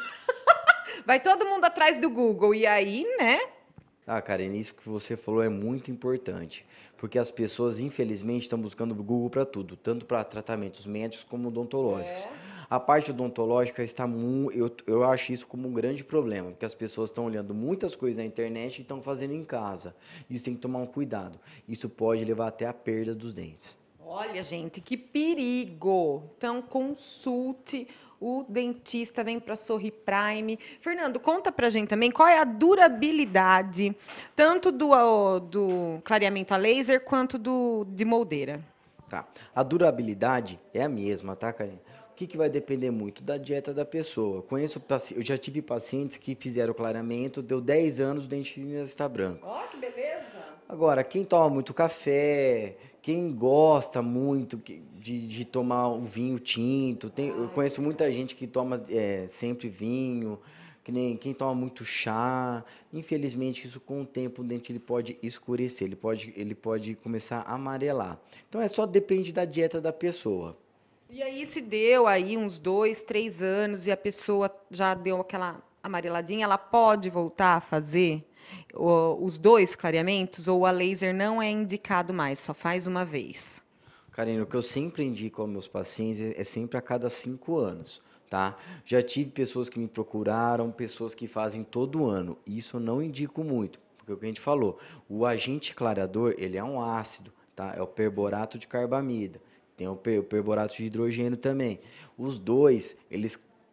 Vai todo mundo atrás do Google e aí, né? Ah, Karen, isso que você falou é muito importante, porque as pessoas, infelizmente, estão buscando o Google para tudo, tanto para tratamentos médicos como odontológicos. A parte odontológica está muito, eu, eu acho isso como um grande problema, porque as pessoas estão olhando muitas coisas na internet e estão fazendo em casa. Isso tem que tomar um cuidado. Isso pode levar até a perda dos dentes. Olha, gente, que perigo! Então, consulte o dentista, vem para Sorri Prime. Fernando, conta pra gente também qual é a durabilidade, tanto do, do clareamento a laser quanto do de moldeira. Tá. A durabilidade é a mesma, tá, Karine? O que, que vai depender muito da dieta da pessoa. Conheço, paci- eu já tive pacientes que fizeram clareamento, deu dez anos, o dente ainda está branco. Ó, que beleza! Agora, quem toma muito café, quem gosta muito que- de, de tomar um vinho tinto, tem- eu conheço muita gente que toma é, sempre vinho, que nem quem toma muito chá. Infelizmente, isso com o tempo o dente ele pode escurecer, ele pode, ele pode começar a amarelar. Então, é só depende da dieta da pessoa. E aí, se deu aí uns dois, três anos e a pessoa já deu aquela amareladinha, ela pode voltar a fazer o- os dois clareamentos ou a laser não é indicado mais, só faz uma vez? Karina, o que eu sempre indico aos meus pacientes é é sempre a cada cinco anos, tá? Já tive pessoas que me procuraram, pessoas que fazem todo ano. Isso eu não indico muito, porque é o que a gente falou, o agente clareador, ele é um ácido, tá? É o perborato de carbamida. Tem o per- o perborato de hidrogênio também. Os dois, eles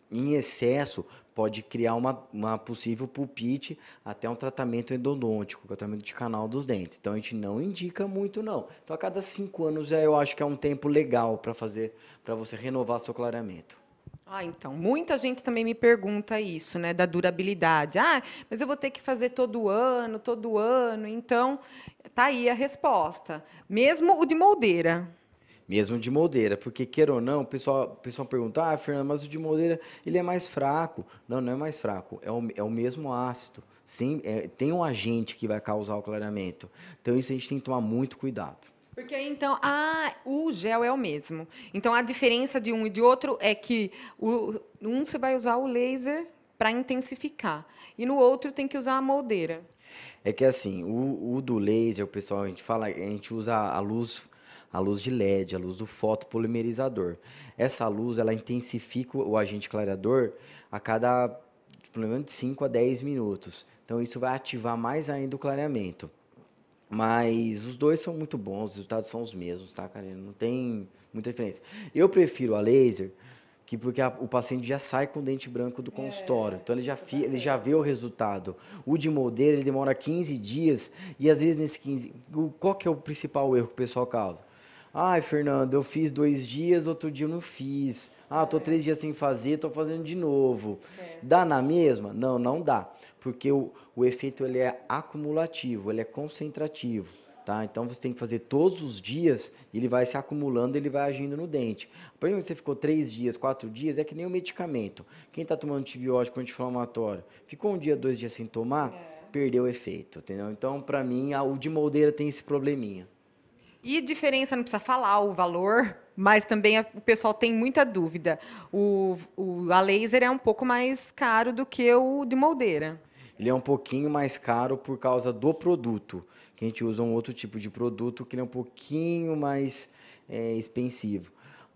em excesso, pode criar uma, uma possível pulpite até um tratamento endodôntico, que é o tratamento de canal dos dentes. Então, a gente não indica muito, não. Então, a cada cinco anos, já eu acho que é um tempo legal para fazer, para você renovar seu clareamento. Ah, então, muita gente também me pergunta isso, né, da durabilidade. Ah, mas eu vou ter que fazer todo ano, todo ano. Então, tá aí a resposta. Mesmo o de moldeira. Mesmo de moldeira, porque queira ou não, o pessoal, o pessoal pergunta, ah, Fernando, mas o de moldeira, ele é mais fraco. Não, não é mais fraco, é o, é o mesmo ácido. Sim, é, tem um agente que vai causar o clareamento. Então, isso a gente tem que tomar muito cuidado. Porque aí, então, ah, o gel é o mesmo. Então, a diferença de um e de outro é que o, um você vai usar o laser para intensificar, e no outro tem que usar a moldeira. É que assim, o, o do laser, o pessoal, a gente fala, a gente usa a luz, a luz de L E D, a luz do fotopolimerizador. Essa luz, ela intensifica o agente clareador a cada, pelo menos, de cinco a dez minutos. Então, isso vai ativar mais ainda o clareamento. Mas os dois são muito bons, os resultados são os mesmos, tá, Karina? Não tem muita diferença. Eu prefiro a laser, que porque a, o paciente já sai com o dente branco do consultório. É, então, ele já, fi, ele já vê o resultado. O de moldeira, ele demora quinze dias, e às vezes, nesses quinze... Qual que é o principal erro que o pessoal causa? Ai, Fernando, eu fiz dois dias, outro dia eu não fiz. Ah, estou três dias sem fazer, estou fazendo de novo. Dá na mesma? Não, não dá. Porque o, o efeito ele é acumulativo, ele é concentrativo. Tá? Então, você tem que fazer todos os dias, ele vai se acumulando, ele vai agindo no dente. Por exemplo, você ficou três dias, quatro dias, é que nem o medicamento. Quem está tomando antibiótico anti-inflamatório, ficou um dia, dois dias sem tomar, é. perdeu o efeito. Entendeu? Então, para mim, a, o de moldeira tem esse probleminha. E diferença, não precisa falar o valor, mas também a, o pessoal tem muita dúvida. O, o, a laser é um pouco mais caro do que o de moldeira. Ele é um pouquinho mais caro por causa do produto, que a gente usa um outro tipo de produto que ele é um pouquinho mais é, expensivo.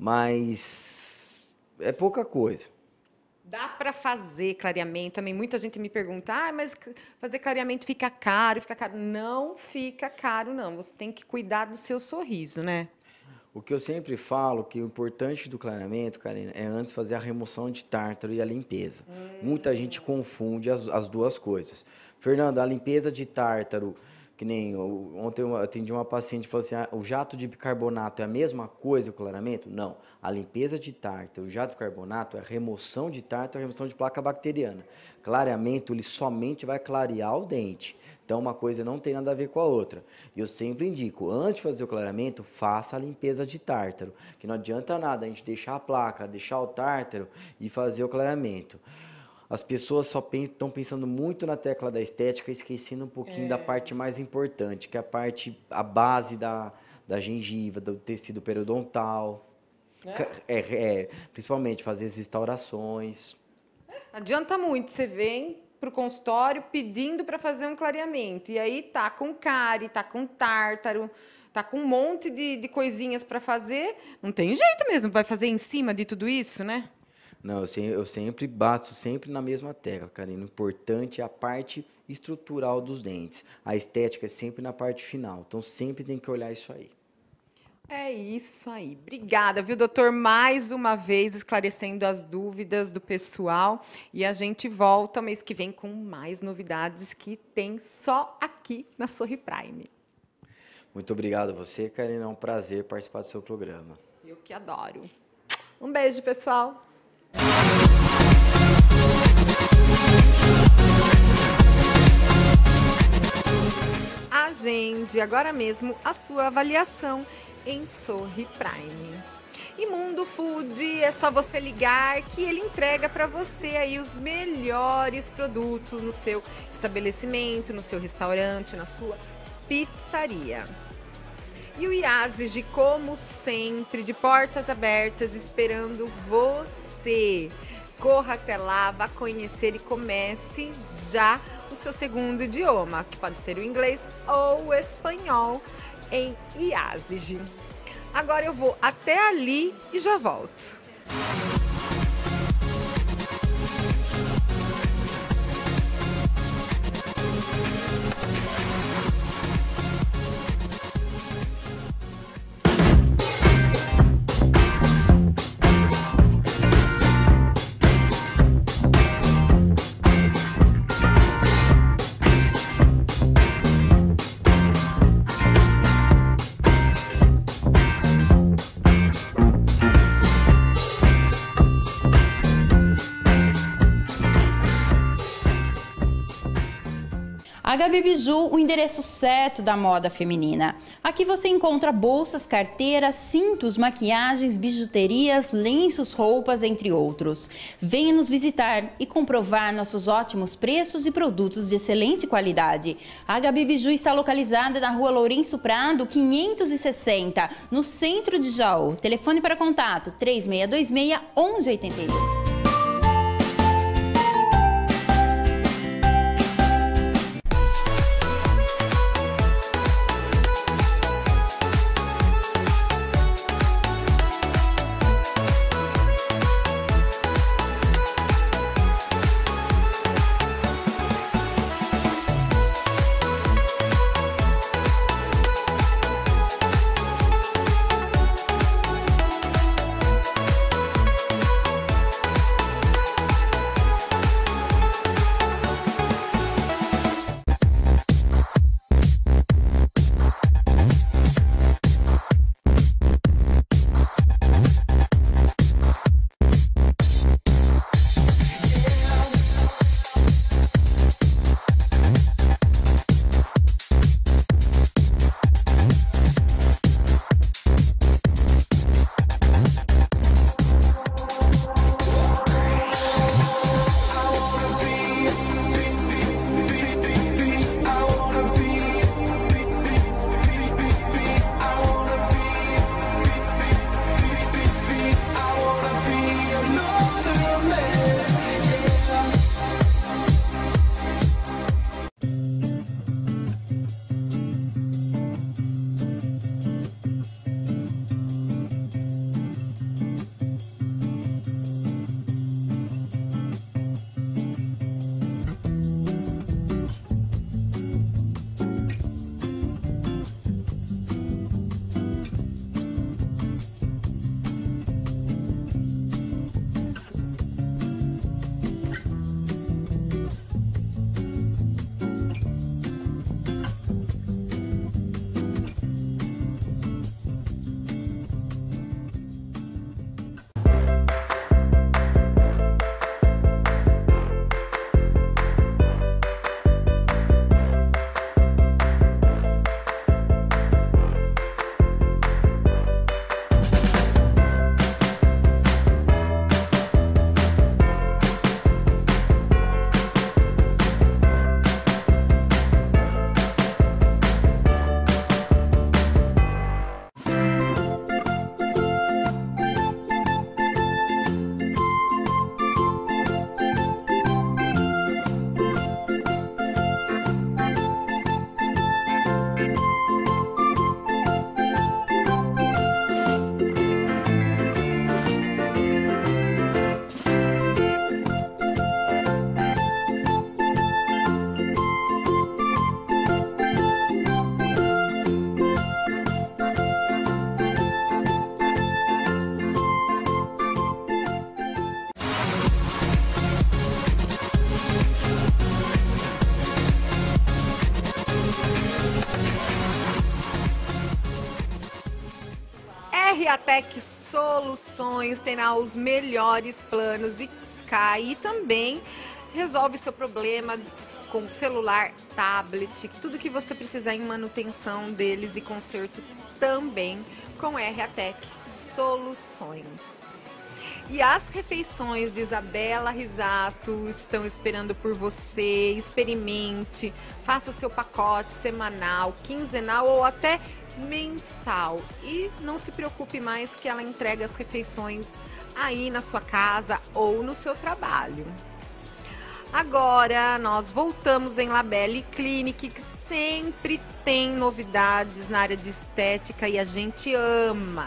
Mas é pouca coisa. Dá para fazer clareamento também. Muita gente me pergunta, ah, mas fazer clareamento fica caro, fica caro. Não fica caro, não. Você tem que cuidar do seu sorriso, né? O que eu sempre falo, que o importante do clareamento, Karina, é antes fazer a remoção de tártaro e a limpeza. Hum. Muita gente confunde as, as duas coisas. Fernando, a limpeza de tártaro, que nem eu, ontem eu atendi uma paciente e falou assim, ah, o jato de bicarbonato é a mesma coisa que o clareamento? Não. A limpeza de tártaro, o jato de bicarbonato é a remoção de tártaro, a remoção de placa bacteriana. Clareamento, ele somente vai clarear o dente. Então, uma coisa não tem nada a ver com a outra. E eu sempre indico, antes de fazer o clareamento, faça a limpeza de tártaro. Que não adianta nada a gente deixar a placa, deixar o tártaro e fazer o clareamento. As pessoas só estão pensando muito na tecla da estética, esquecendo um pouquinho é. da parte mais importante, que é a parte, a base da, da gengiva, do tecido periodontal. É? É, é, principalmente fazer as restaurações. Adianta muito, você vem para o consultório pedindo para fazer um clareamento. E aí tá com cárie, tá com tártaro, tá com um monte de, de coisinhas para fazer. Não tem jeito mesmo, vai fazer em cima de tudo isso, né? Não, eu sempre, eu sempre bato sempre na mesma tecla, Karina. O importante é a parte estrutural dos dentes. A estética é sempre na parte final. Então, sempre tem que olhar isso aí. É isso aí. Obrigada, viu, doutor? Mais uma vez esclarecendo as dúvidas do pessoal. E a gente volta mês que vem com mais novidades que tem só aqui na Sorri Prime. Muito obrigado a você, Karina. É um prazer participar do seu programa. Eu que adoro. Um beijo, pessoal. Agende agora mesmo a sua avaliação em Sorri Prime. E Mundo Food é só você ligar que ele entrega para você aí os melhores produtos no seu estabelecimento, no seu restaurante, na sua pizzaria. E o IASIG, como sempre, de portas abertas, esperando você. Corra até lá, vá conhecer e comece já o seu segundo idioma, que pode ser o inglês ou o espanhol, em IASIG. Agora eu vou até ali e já volto. H B Biju, o endereço certo da moda feminina. Aqui você encontra bolsas, carteiras, cintos, maquiagens, bijuterias, lenços, roupas, entre outros. Venha nos visitar e comprovar nossos ótimos preços e produtos de excelente qualidade. A H B Biju está localizada na Rua Lourenço Prado, quinhentos e sessenta, no centro de Jaú. Telefone para contato três seis dois seis, onze oitenta e um. R A Tec Soluções terá os melhores planos Sky e também resolve seu problema com celular, tablet, tudo que você precisar em manutenção deles e conserto também com R A Tec Soluções. E as refeições de Isabela Risato estão esperando por você. Experimente, faça o seu pacote semanal, quinzenal ou até mensal. E não se preocupe mais que ela entrega as refeições aí na sua casa ou no seu trabalho. Agora nós voltamos em Labelle Clinic, que sempre tem novidades na área de estética e a gente ama.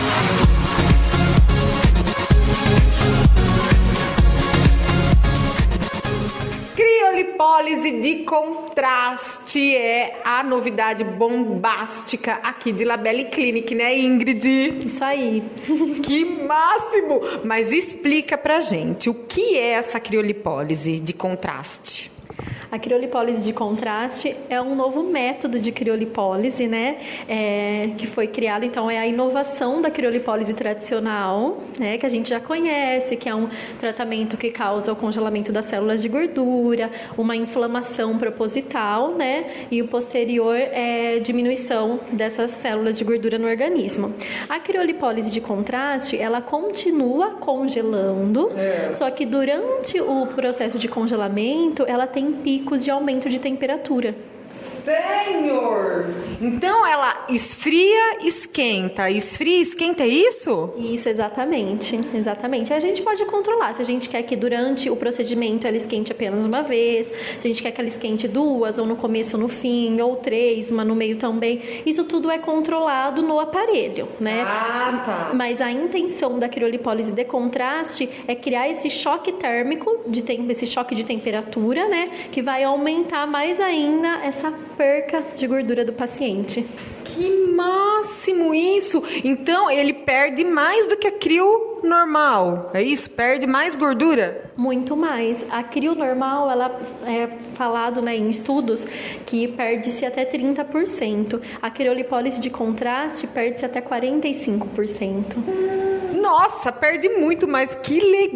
Criolipólise de contraste é a novidade bombástica aqui de Labelle Clinic, né, Ingrid? Isso aí. Que máximo! Mas explica pra gente, o que é essa criolipólise de contraste? A criolipólise de contraste é um novo método de criolipólise, né? É, que foi criado, então, é a inovação da criolipólise tradicional, né? Que a gente já conhece, que é um tratamento que causa o congelamento das células de gordura, uma inflamação proposital, né? E o posterior é diminuição dessas células de gordura no organismo. A criolipólise de contraste, ela continua congelando, é. Só que durante o processo de congelamento, ela tem picos de aumento de temperatura. Senhor! Então ela esfria, esquenta, esfria, esquenta, é isso? Isso, exatamente, exatamente. A gente pode controlar, se a gente quer que durante o procedimento ela esquente apenas uma vez, se a gente quer que ela esquente duas, ou no começo ou no fim, ou três, uma no meio também, isso tudo é controlado no aparelho, né? Ah, tá. Mas a intenção da criolipólise de contraste é criar esse choque térmico, de tem, esse choque de temperatura, né? Que vai aumentar mais ainda essa perca de gordura do paciente. Que máximo isso! Então ele perde mais do que a crio normal, é isso? Perde mais gordura? Muito mais. A crio normal, ela é falado, né, em estudos que perde-se até trinta por cento. A criolipólise de contraste perde-se até quarenta e cinco por cento. Nossa, perde muito, mas que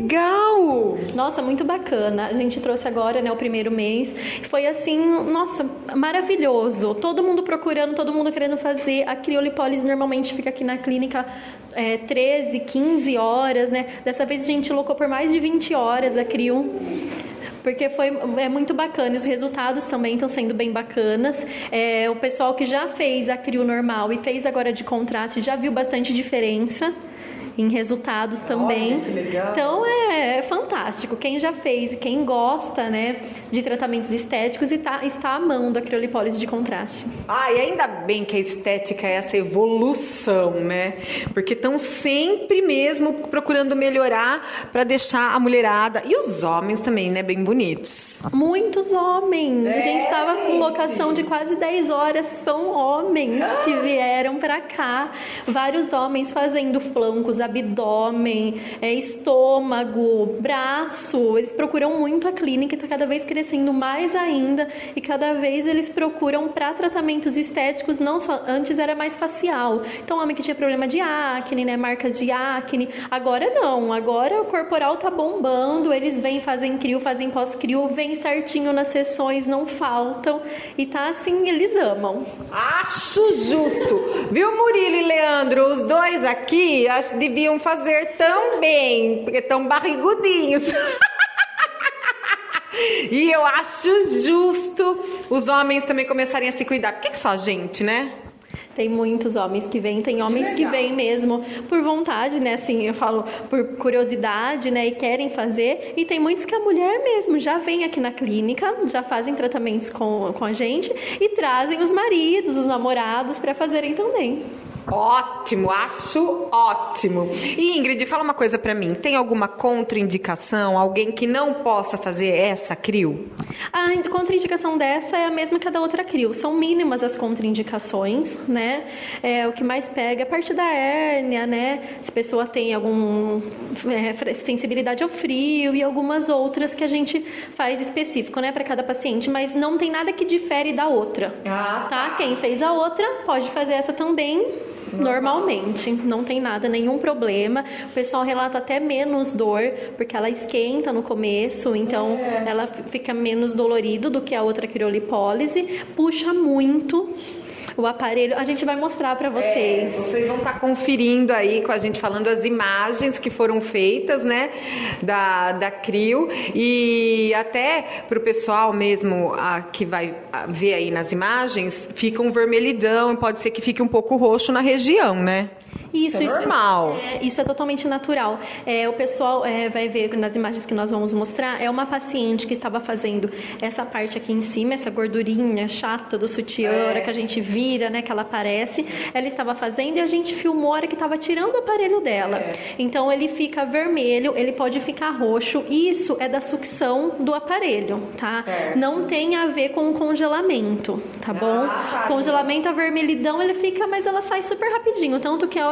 legal! Nossa, muito bacana. A gente trouxe agora, né, o primeiro mês. Foi assim, nossa, maravilhoso. Todo mundo procurando, todo mundo querendo fazer. A criolipólise normalmente fica aqui na clínica é, treze, quinze horas, né? Dessa vez a gente locou por mais de vinte horas a crio. Porque foi, é muito bacana e os resultados também estão sendo bem bacanas. É, o pessoal que já fez a crio normal e fez agora de contraste já viu bastante diferença em resultados também. Olha, que legal. Então é, é fantástico. Quem já fez e quem gosta, né, de tratamentos estéticos e tá, está amando a criolipólise de contraste. Ah, e ainda bem que a estética é essa evolução, né? Porque estão sempre mesmo procurando melhorar para deixar a mulherada e os homens também, né, bem bonitos. Muitos homens. É, a gente estava com locação de quase dez horas. São homens que vieram para cá. Vários homens fazendo flancos, abdômen, é, estômago, braço. Eles procuram muito a clínica e está cada vez crescendo mais ainda. E cada vez eles procuram para tratamentos estéticos, não só antes era mais facial. Então, homem que tinha problema de acne, né, marcas de acne. Agora não. Agora o corporal tá bombando. Eles vêm, fazem crio, fazem pós-crio, vêm certinho nas sessões, não faltam. E tá assim, eles amam. Acho justo. Viu, Murilo e Leandro? Os dois aqui acho que deviam fazer tão bem, porque estão barrigudinhos. E eu acho justo os homens também começarem a se cuidar. Por que só a gente, né? Tem muitos homens que vêm, tem homens que, que vêm mesmo por vontade, né? Assim, eu falo por curiosidade, né? E querem fazer. E tem muitos que a mulher mesmo já vem aqui na clínica, já fazem tratamentos com, com a gente e trazem os maridos, os namorados para fazerem também. Ótimo, acho ótimo. E Ingrid, fala uma coisa pra mim. Tem alguma contraindicação? Alguém que não possa fazer essa crio? A contraindicação dessa é a mesma que a da outra crio. São mínimas as contraindicações, né? É, o que mais pega é a parte da hérnia, né? Se a pessoa tem algum é, sensibilidade ao frio e algumas outras que a gente faz específico, né? Para cada paciente. Mas não tem nada que difere da outra. Ah, tá? Quem fez a outra pode fazer essa também. Normalmente, não tem nada, nenhum problema. O pessoal relata até menos dor, porque ela esquenta no começo, então é. ela fica menos dolorido do que a outra criolipólise. Puxa muito o aparelho. A gente vai mostrar para vocês. É, vocês vão estar conferindo aí com a gente, falando as imagens que foram feitas, né, da, da crio. E até para o pessoal mesmo a, que vai ver aí nas imagens, fica um vermelhidão e pode ser que fique um pouco roxo na região, né? Isso, isso é normal. É, isso é totalmente natural. É, o pessoal é, vai ver nas imagens que nós vamos mostrar, é uma paciente que estava fazendo essa parte aqui em cima, essa gordurinha chata do sutiã, é. que a gente vira, né, que ela aparece. Ela estava fazendo e a gente filmou a hora que estava tirando o aparelho dela. É. Então, ele fica vermelho, ele pode ficar roxo. Isso é da sucção do aparelho, tá? Certo. Não tem a ver com o congelamento, tá bom? Ah, tá. Congelamento, a vermelhidão, ele fica, mas ela sai super rapidinho. Tanto que a hora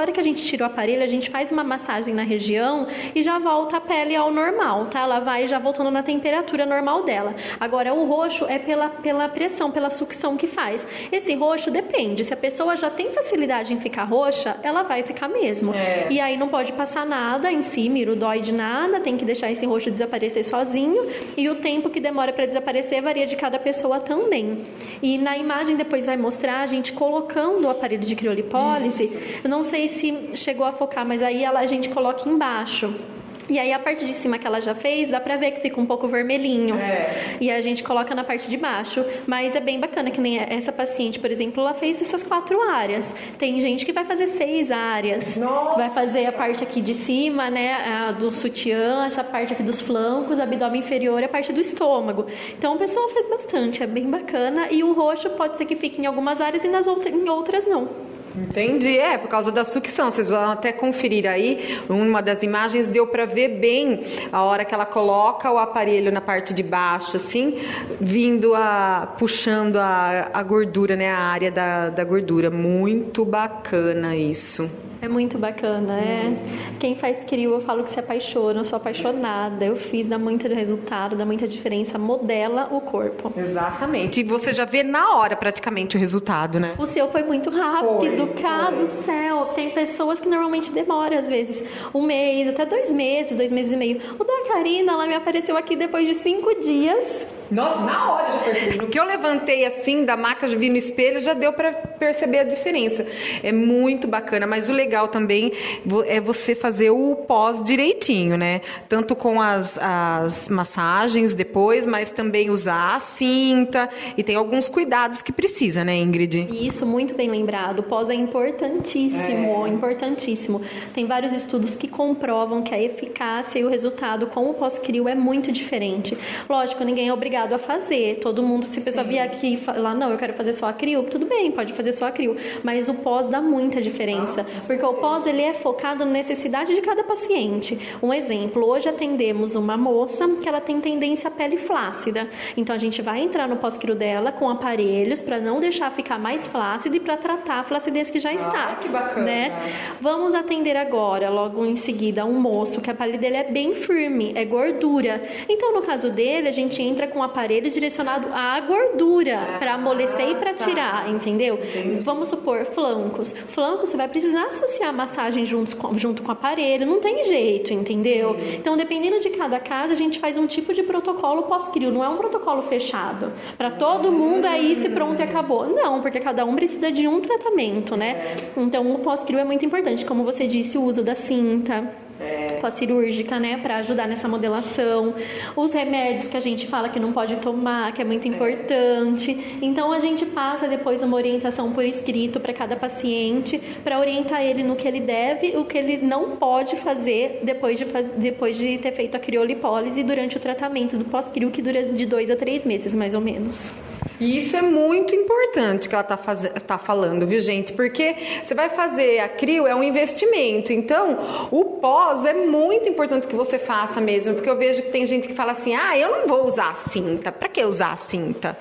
hora que a gente tira o aparelho, a gente faz uma massagem na região e já volta a pele ao normal, tá? Ela vai já voltando na temperatura normal dela. Agora, o roxo é pela, pela pressão, pela sucção que faz. Esse roxo depende. Se a pessoa já tem facilidade em ficar roxa, ela vai ficar mesmo. É. E aí não pode passar nada em si, mirodoide nada, tem que deixar esse roxo desaparecer sozinho. E o tempo que demora para desaparecer varia de cada pessoa também. E na imagem depois vai mostrar a gente colocando o aparelho de criolipólise. Isso. Eu não sei se chegou a focar, mas aí ela, a gente coloca embaixo. E aí a parte de cima que ela já fez, dá pra ver que fica um pouco vermelhinho. É. E a gente coloca na parte de baixo. Mas é bem bacana, que nem essa paciente, por exemplo, ela fez essas quatro áreas. Tem gente que vai fazer seis áreas. Nossa. Vai fazer a parte aqui de cima, né, a do sutiã, essa parte aqui dos flancos, abdômen inferior e a parte do estômago. Então o pessoal faz bastante, é bem bacana. E o roxo pode ser que fique em algumas áreas e nas outras, em outras não. Entendi, é, por causa da sucção. Vocês vão até conferir aí, uma das imagens deu para ver bem a hora que ela coloca o aparelho na parte de baixo, assim, vindo a, puxando a, a gordura, né, a área da, da gordura. Muito bacana isso. É muito bacana, é. Quem faz crio, eu falo que se apaixona, eu sou apaixonada. Eu fiz, dá muito resultado, dá muita diferença, modela o corpo. Exatamente. E você já vê na hora, praticamente, o resultado, né? O seu foi muito rápido, cara do céu. Tem pessoas que normalmente demoram, às vezes, um mês, até dois meses, dois meses e meio. O da Karina, ela me apareceu aqui depois de cinco dias. Nossa, na hora já percebi. No que eu levantei assim da maca, vi no espelho, já deu para perceber a diferença. É muito bacana, mas o legal também é você fazer o pós direitinho, né? Tanto com as, as massagens depois, mas também usar a cinta. E tem alguns cuidados que precisa, né, Ingrid? Isso, muito bem lembrado. O pós é importantíssimo, é. importantíssimo. Tem vários estudos que comprovam que a eficácia e o resultado com o pós-crio é muito diferente. Lógico, ninguém é obrigado a fazer. Todo mundo, se a pessoa vier aqui e falar, não, eu quero fazer só a crio, tudo bem, pode fazer só a crio. Mas o pós dá muita diferença. Porque o pós, ele é focado na necessidade de cada paciente. Um exemplo, hoje atendemos uma moça que ela tem tendência à pele flácida. Então, a gente vai entrar no pós-crio dela com aparelhos para não deixar ficar mais flácido e para tratar a flacidez que já está. Ah, que bacana. Né? Vamos atender agora, logo em seguida, um moço que a pele dele é bem firme, é gordura. Então, no caso dele, a gente entra com aparelho direcionado à gordura, para amolecer e para tirar, entendeu? Entendi. Vamos supor, flancos. Flancos, você vai precisar associar a massagem junto com, junto com o aparelho, não tem jeito, entendeu? Sim. Então, dependendo de cada caso, a gente faz um tipo de protocolo pós-crio, não é um protocolo fechado. Para todo mundo é isso e pronto e acabou. Não, porque cada um precisa de um tratamento, né? Então, o pós-crio é muito importante, como você disse, o uso da cinta. É. Pós-cirúrgica, né, para ajudar nessa modelação, os remédios que a gente fala que não pode tomar, que é muito importante. Então a gente passa depois uma orientação por escrito para cada paciente, para orientar ele no que ele deve e o que ele não pode fazer depois de, faz... depois de ter feito a criolipólise durante o tratamento do pós-crio, que dura de dois a três meses, mais ou menos. E isso é muito importante que ela está faz... tá falando, viu, gente? Porque você vai fazer a crio, é um investimento. Então, o pós é muito importante que você faça mesmo. Porque eu vejo que tem gente que fala assim, ah, eu não vou usar a cinta. Para que usar a cinta?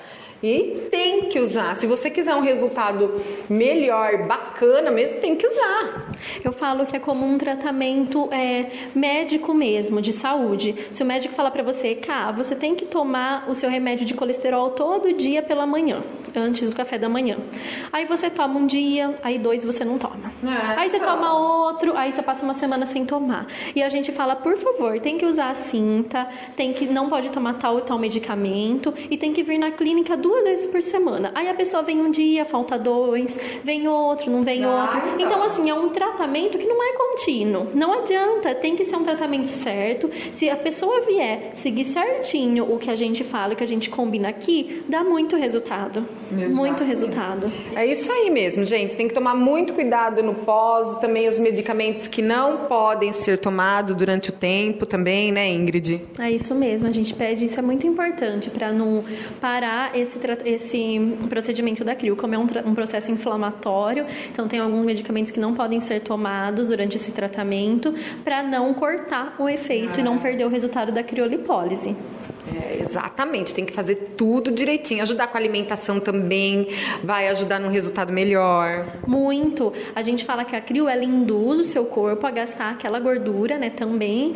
E tem que usar. Se você quiser um resultado melhor, bacana mesmo, tem que usar. Eu falo que é como um tratamento é, médico mesmo, de saúde. Se o médico falar pra você, cá, você tem que tomar o seu remédio de colesterol todo dia pela manhã, antes do café da manhã. Aí você toma um dia, aí dois você não toma. É, aí você não. toma outro, aí você passa uma semana sem tomar. E a gente fala, por favor, tem que usar a cinta, tem que, não pode tomar tal e tal medicamento, e tem que vir na clínica duas duas vezes por semana. Aí a pessoa vem um dia, falta dois, vem outro, não vem ah, outro. Então. então, assim, é um tratamento que não é contínuo. Não adianta, tem que ser um tratamento certo. Se a pessoa vier seguir certinho o que a gente fala, o que a gente combina aqui, dá muito resultado. Exatamente. Muito resultado. É isso aí mesmo, gente. Tem que tomar muito cuidado no pós, também os medicamentos que não podem ser tomados durante o tempo também, né, Ingrid? É isso mesmo, a gente pede, isso é muito importante para não parar esse esse procedimento da crio, como é um, um processo inflamatório, então tem alguns medicamentos que não podem ser tomados durante esse tratamento para não cortar o efeito ah. e não perder o resultado da criolipólise. É, exatamente, tem que fazer tudo direitinho. Ajudar com a alimentação também, vai ajudar num resultado melhor. Muito. A gente fala que a crio, ela induz o seu corpo a gastar aquela gordura, né, também,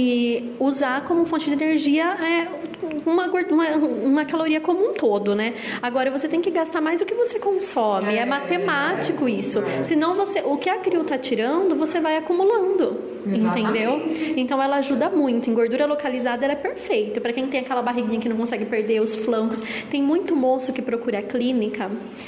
e usar como fonte de energia é, uma, uma, uma caloria como um todo, né? Agora, você tem que gastar mais do que você consome. É matemático isso. Senão, você, o que a crio tá tirando, você vai acumulando. Exatamente. Entendeu? Então ela ajuda muito. Em gordura localizada ela é perfeita. Para quem tem aquela barriguinha que não consegue perder os flancos. Tem muito moço que procura a clínica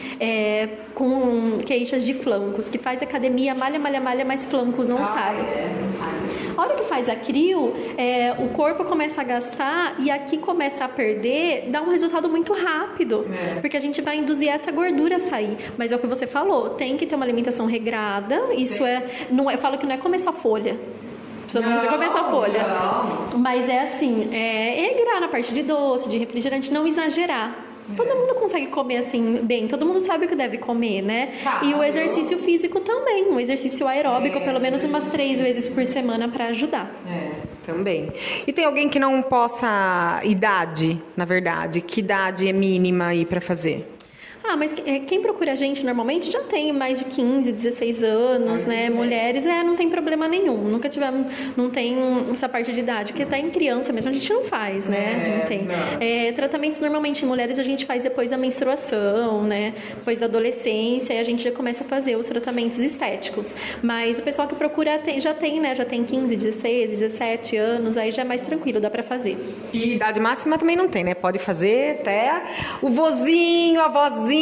é, com queixas de flancos, que faz academia, malha, malha, malha, mas flancos não ah, saem. É, não sai. A hora que faz a crio, é, o corpo começa a gastar e aqui começa a perder, dá um resultado muito rápido. É. Porque a gente vai induzir essa gordura a sair. Mas é o que você falou, tem que ter uma alimentação regrada. Isso é, não é, eu falo que não é comer só folha. Você não precisa comer essa folha. Não. Mas é assim, é regrar na parte de doce, de refrigerante, não exagerar. É. Todo mundo consegue comer assim bem, todo mundo sabe o que deve comer, né? Sabe. E o exercício físico também, um exercício aeróbico, é, pelo menos umas três vezes por semana para ajudar. É, também. E tem alguém que não possa, idade, na verdade, que idade é mínima aí para fazer? Ah, mas quem procura a gente normalmente já tem mais de quinze, dezesseis anos, Ai, né? Mulheres, é, não tem problema nenhum. Nunca tivemos, não tem essa parte de idade, porque até em criança mesmo a gente não faz, né? É, não tem. Não. É, tratamentos normalmente em mulheres a gente faz depois da menstruação, né? Depois da adolescência, e a gente já começa a fazer os tratamentos estéticos. Mas o pessoal que procura tem, já tem, né? Já tem quinze, dezesseis, dezessete anos, aí já é mais tranquilo, dá pra fazer. E idade máxima também não tem, né? Pode fazer até o vozinho, a vozinha.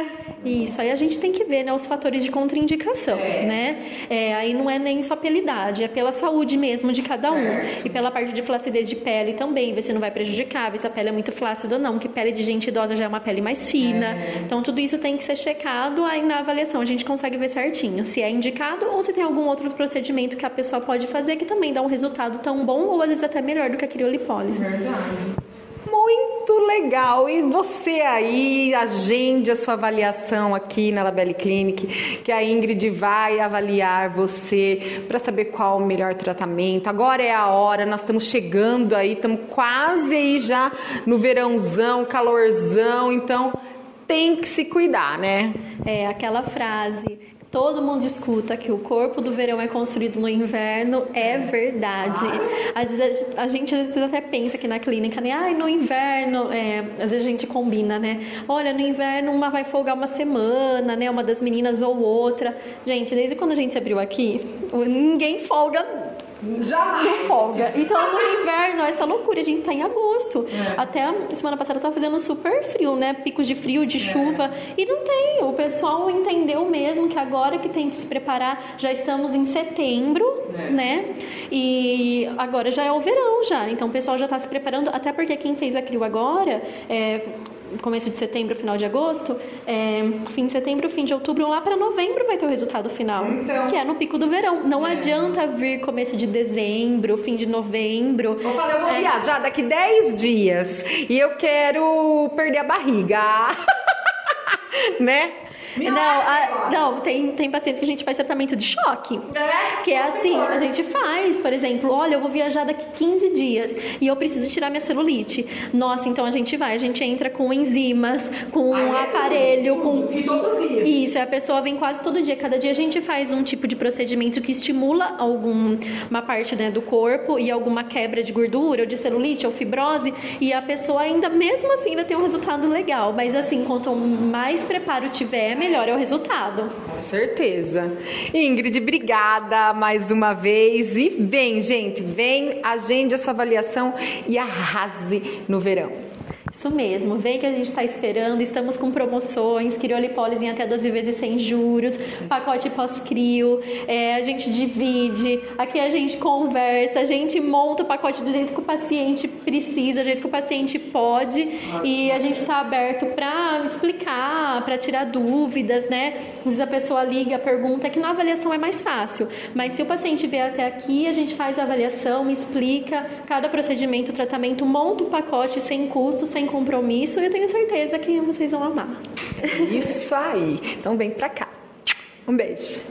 Isso, aí a gente tem que ver, né, os fatores de contraindicação, é. né? É, aí não é nem só pela idade, é pela saúde mesmo de cada certo. um. E pela parte de flacidez de pele também, ver se não vai prejudicar, ver se a pele é muito flácida ou não, que pele de gente idosa já é uma pele mais fina. É. Então tudo isso tem que ser checado aí na avaliação, a gente consegue ver certinho se é indicado ou se tem algum outro procedimento que a pessoa pode fazer que também dá um resultado tão bom ou às vezes até melhor do que a criolipólise. Verdade. Muito legal. E você aí, agende a sua avaliação aqui na Labelle Clinic, que a Ingrid vai avaliar você para saber qual o melhor tratamento. Agora é a hora, nós estamos chegando aí, estamos quase aí já no verãozão, calorzão, então tem que se cuidar, né? É aquela frase... Todo mundo escuta que o corpo do verão é construído no inverno, é verdade. Às vezes a gente às vezes até pensa aqui na clínica, né? Ai, no inverno, é, às vezes a gente combina, né? Olha, no inverno uma vai folgar uma semana, né? Uma das meninas ou outra. Gente, desde quando a gente abriu aqui, ninguém folga. Jamais. Não folga. Então, no inverno, essa loucura, a gente tá em agosto. É. Até a semana passada tava fazendo super frio, né? Picos de frio, de é. chuva. E não tem. O pessoal entendeu mesmo que agora que tem que se preparar, já estamos em setembro, é. né? E agora já é o verão já. Então, o pessoal já tá se preparando. Até porque quem fez a crio agora... É, começo de setembro, final de agosto, é, fim de setembro, fim de outubro, lá para novembro vai ter o resultado final, então, que é no pico do verão. Não é. adianta vir começo de dezembro, fim de novembro. Eu falei, eu vou é. viajar daqui dez dias e eu quero perder a barriga, né? Não, a, não tem, tem pacientes que a gente faz tratamento de choque. É? Que é assim, a gente faz, por exemplo, olha, eu vou viajar daqui quinze dias e eu preciso tirar minha celulite. Nossa, então a gente vai, a gente entra com enzimas, com um aparelho, com... E todo dia. Isso, a pessoa vem quase todo dia. Cada dia a gente faz um tipo de procedimento que estimula alguma parte, né, do corpo e alguma quebra de gordura, ou de celulite, ou fibrose, e a pessoa ainda, mesmo assim, ainda tem um resultado legal. Mas assim, quanto mais preparo tiver, melhor é o resultado. Com certeza. Ingrid, obrigada mais uma vez. E vem, gente, vem, agende a sua avaliação e arrase no verão. Isso mesmo, vem que a gente está esperando, estamos com promoções, criolipólise em até doze vezes sem juros, pacote pós-crio, é, a gente divide, aqui a gente conversa, a gente monta o pacote do jeito que o paciente precisa, do jeito que o paciente pode, e a gente está aberto para explicar, para tirar dúvidas, né? Às vezes a pessoa liga, pergunta, que na avaliação é mais fácil, mas se o paciente vier até aqui, a gente faz a avaliação, explica cada procedimento, tratamento, monta o pacote sem custo, sem compromisso, e eu tenho certeza que vocês vão amar. Isso aí. Então vem pra cá. Um beijo.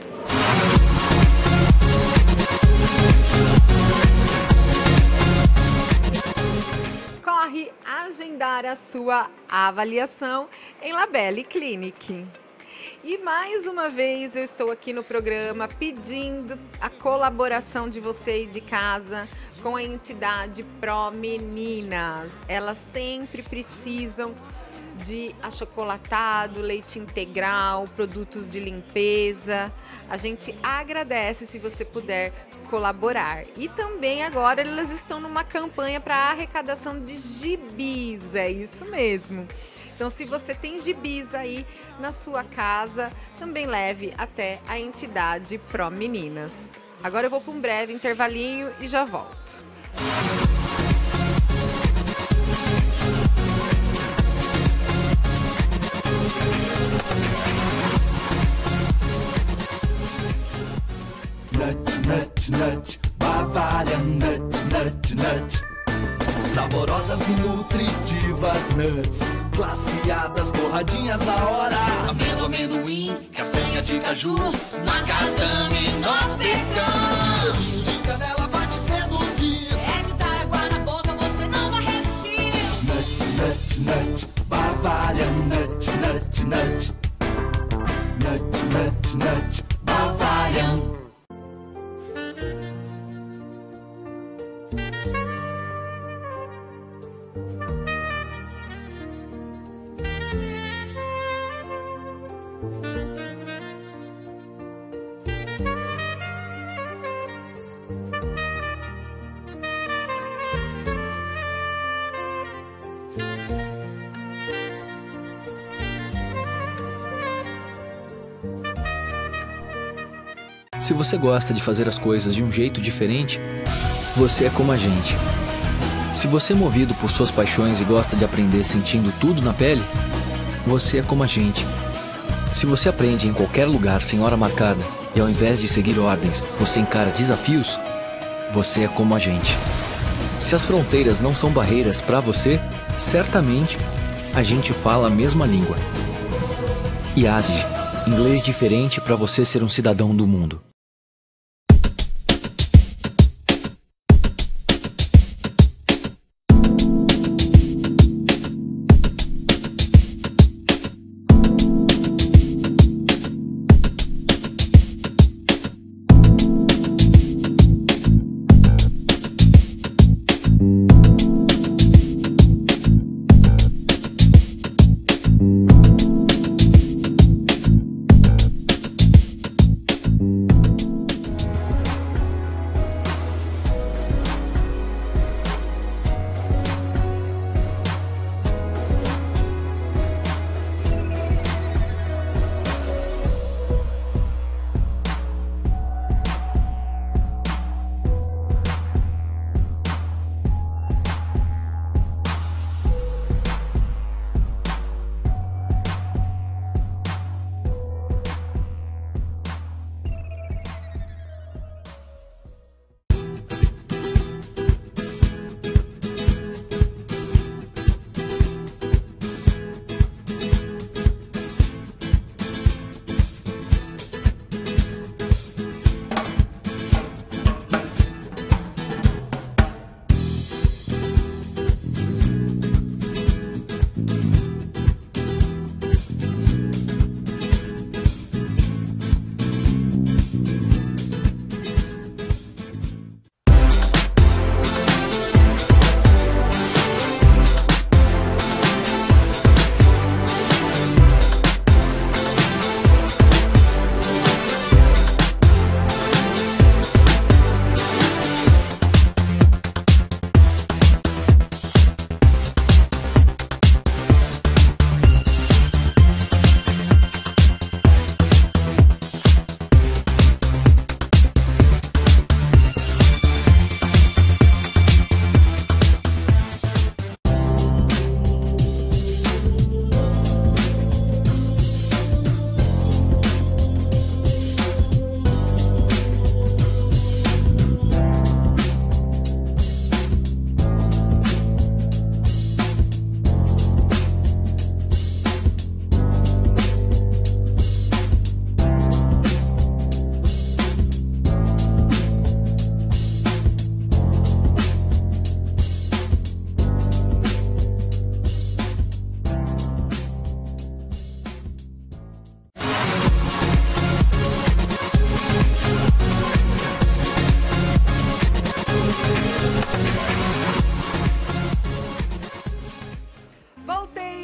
corre agendar a sua avaliação em Labelle Clinic. E mais uma vez eu estou aqui no programa pedindo a colaboração de você aí de casa com a entidade Pro Meninas. Elas sempre precisam de achocolatado, leite integral, produtos de limpeza. A gente agradece se você puder colaborar. E também agora elas estão numa campanha para arrecadação de gibis, é isso mesmo. Então, se você tem gibis aí na sua casa, também leve até a entidade Pro Meninas. Agora eu vou para um breve intervalinho e já volto. Nut, nut, nut, Bavarian nut, nut, nut. Saborosas e nutritivas nuts, glaciadas, torradinhas na hora. Amêndoa, amendoim, castanha de caju, macadame, nós pegamos. Cheirinho de canela vai te seduzir. É de dar água na boca, você não vai resistir. Nut, nut, nut, Bavarian nut, nut, nut. Nut, nut, nut, Bavarian. Se você gosta de fazer as coisas de um jeito diferente, você é como a gente. Se você é movido por suas paixões e gosta de aprender sentindo tudo na pele, você é como a gente. Se você aprende em qualquer lugar sem hora marcada e ao invés de seguir ordens, você encara desafios, você é como a gente. Se as fronteiras não são barreiras para você, certamente a gente fala a mesma língua. I A S G, inglês diferente para você ser um cidadão do mundo.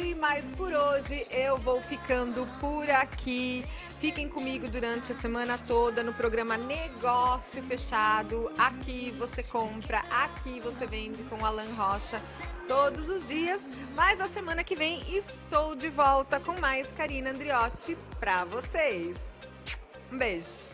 Oi, mas por hoje eu vou ficando por aqui. Fiquem comigo durante a semana toda no programa Negócio Fechado. Aqui você compra, aqui você vende com o Alan Rocha todos os dias. Mas a semana que vem estou de volta com mais Karina Andriotti pra vocês. Um beijo.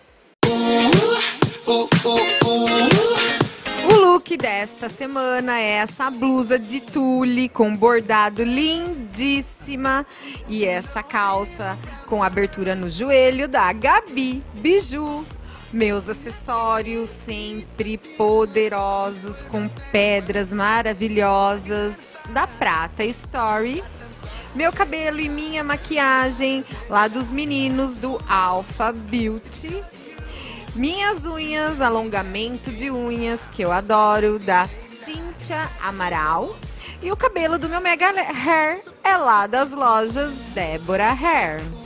O look desta semana é essa blusa de tule com bordado lindíssima e essa calça com abertura no joelho da Gabi Biju. Meus acessórios sempre poderosos com pedras maravilhosas da Prata Story. Meu cabelo e minha maquiagem lá dos meninos do Alpha Beauty. Minhas unhas, alongamento de unhas, que eu adoro, da Cíntia Amaral. E o cabelo do meu Mega Hair é lá das lojas Débora Hair.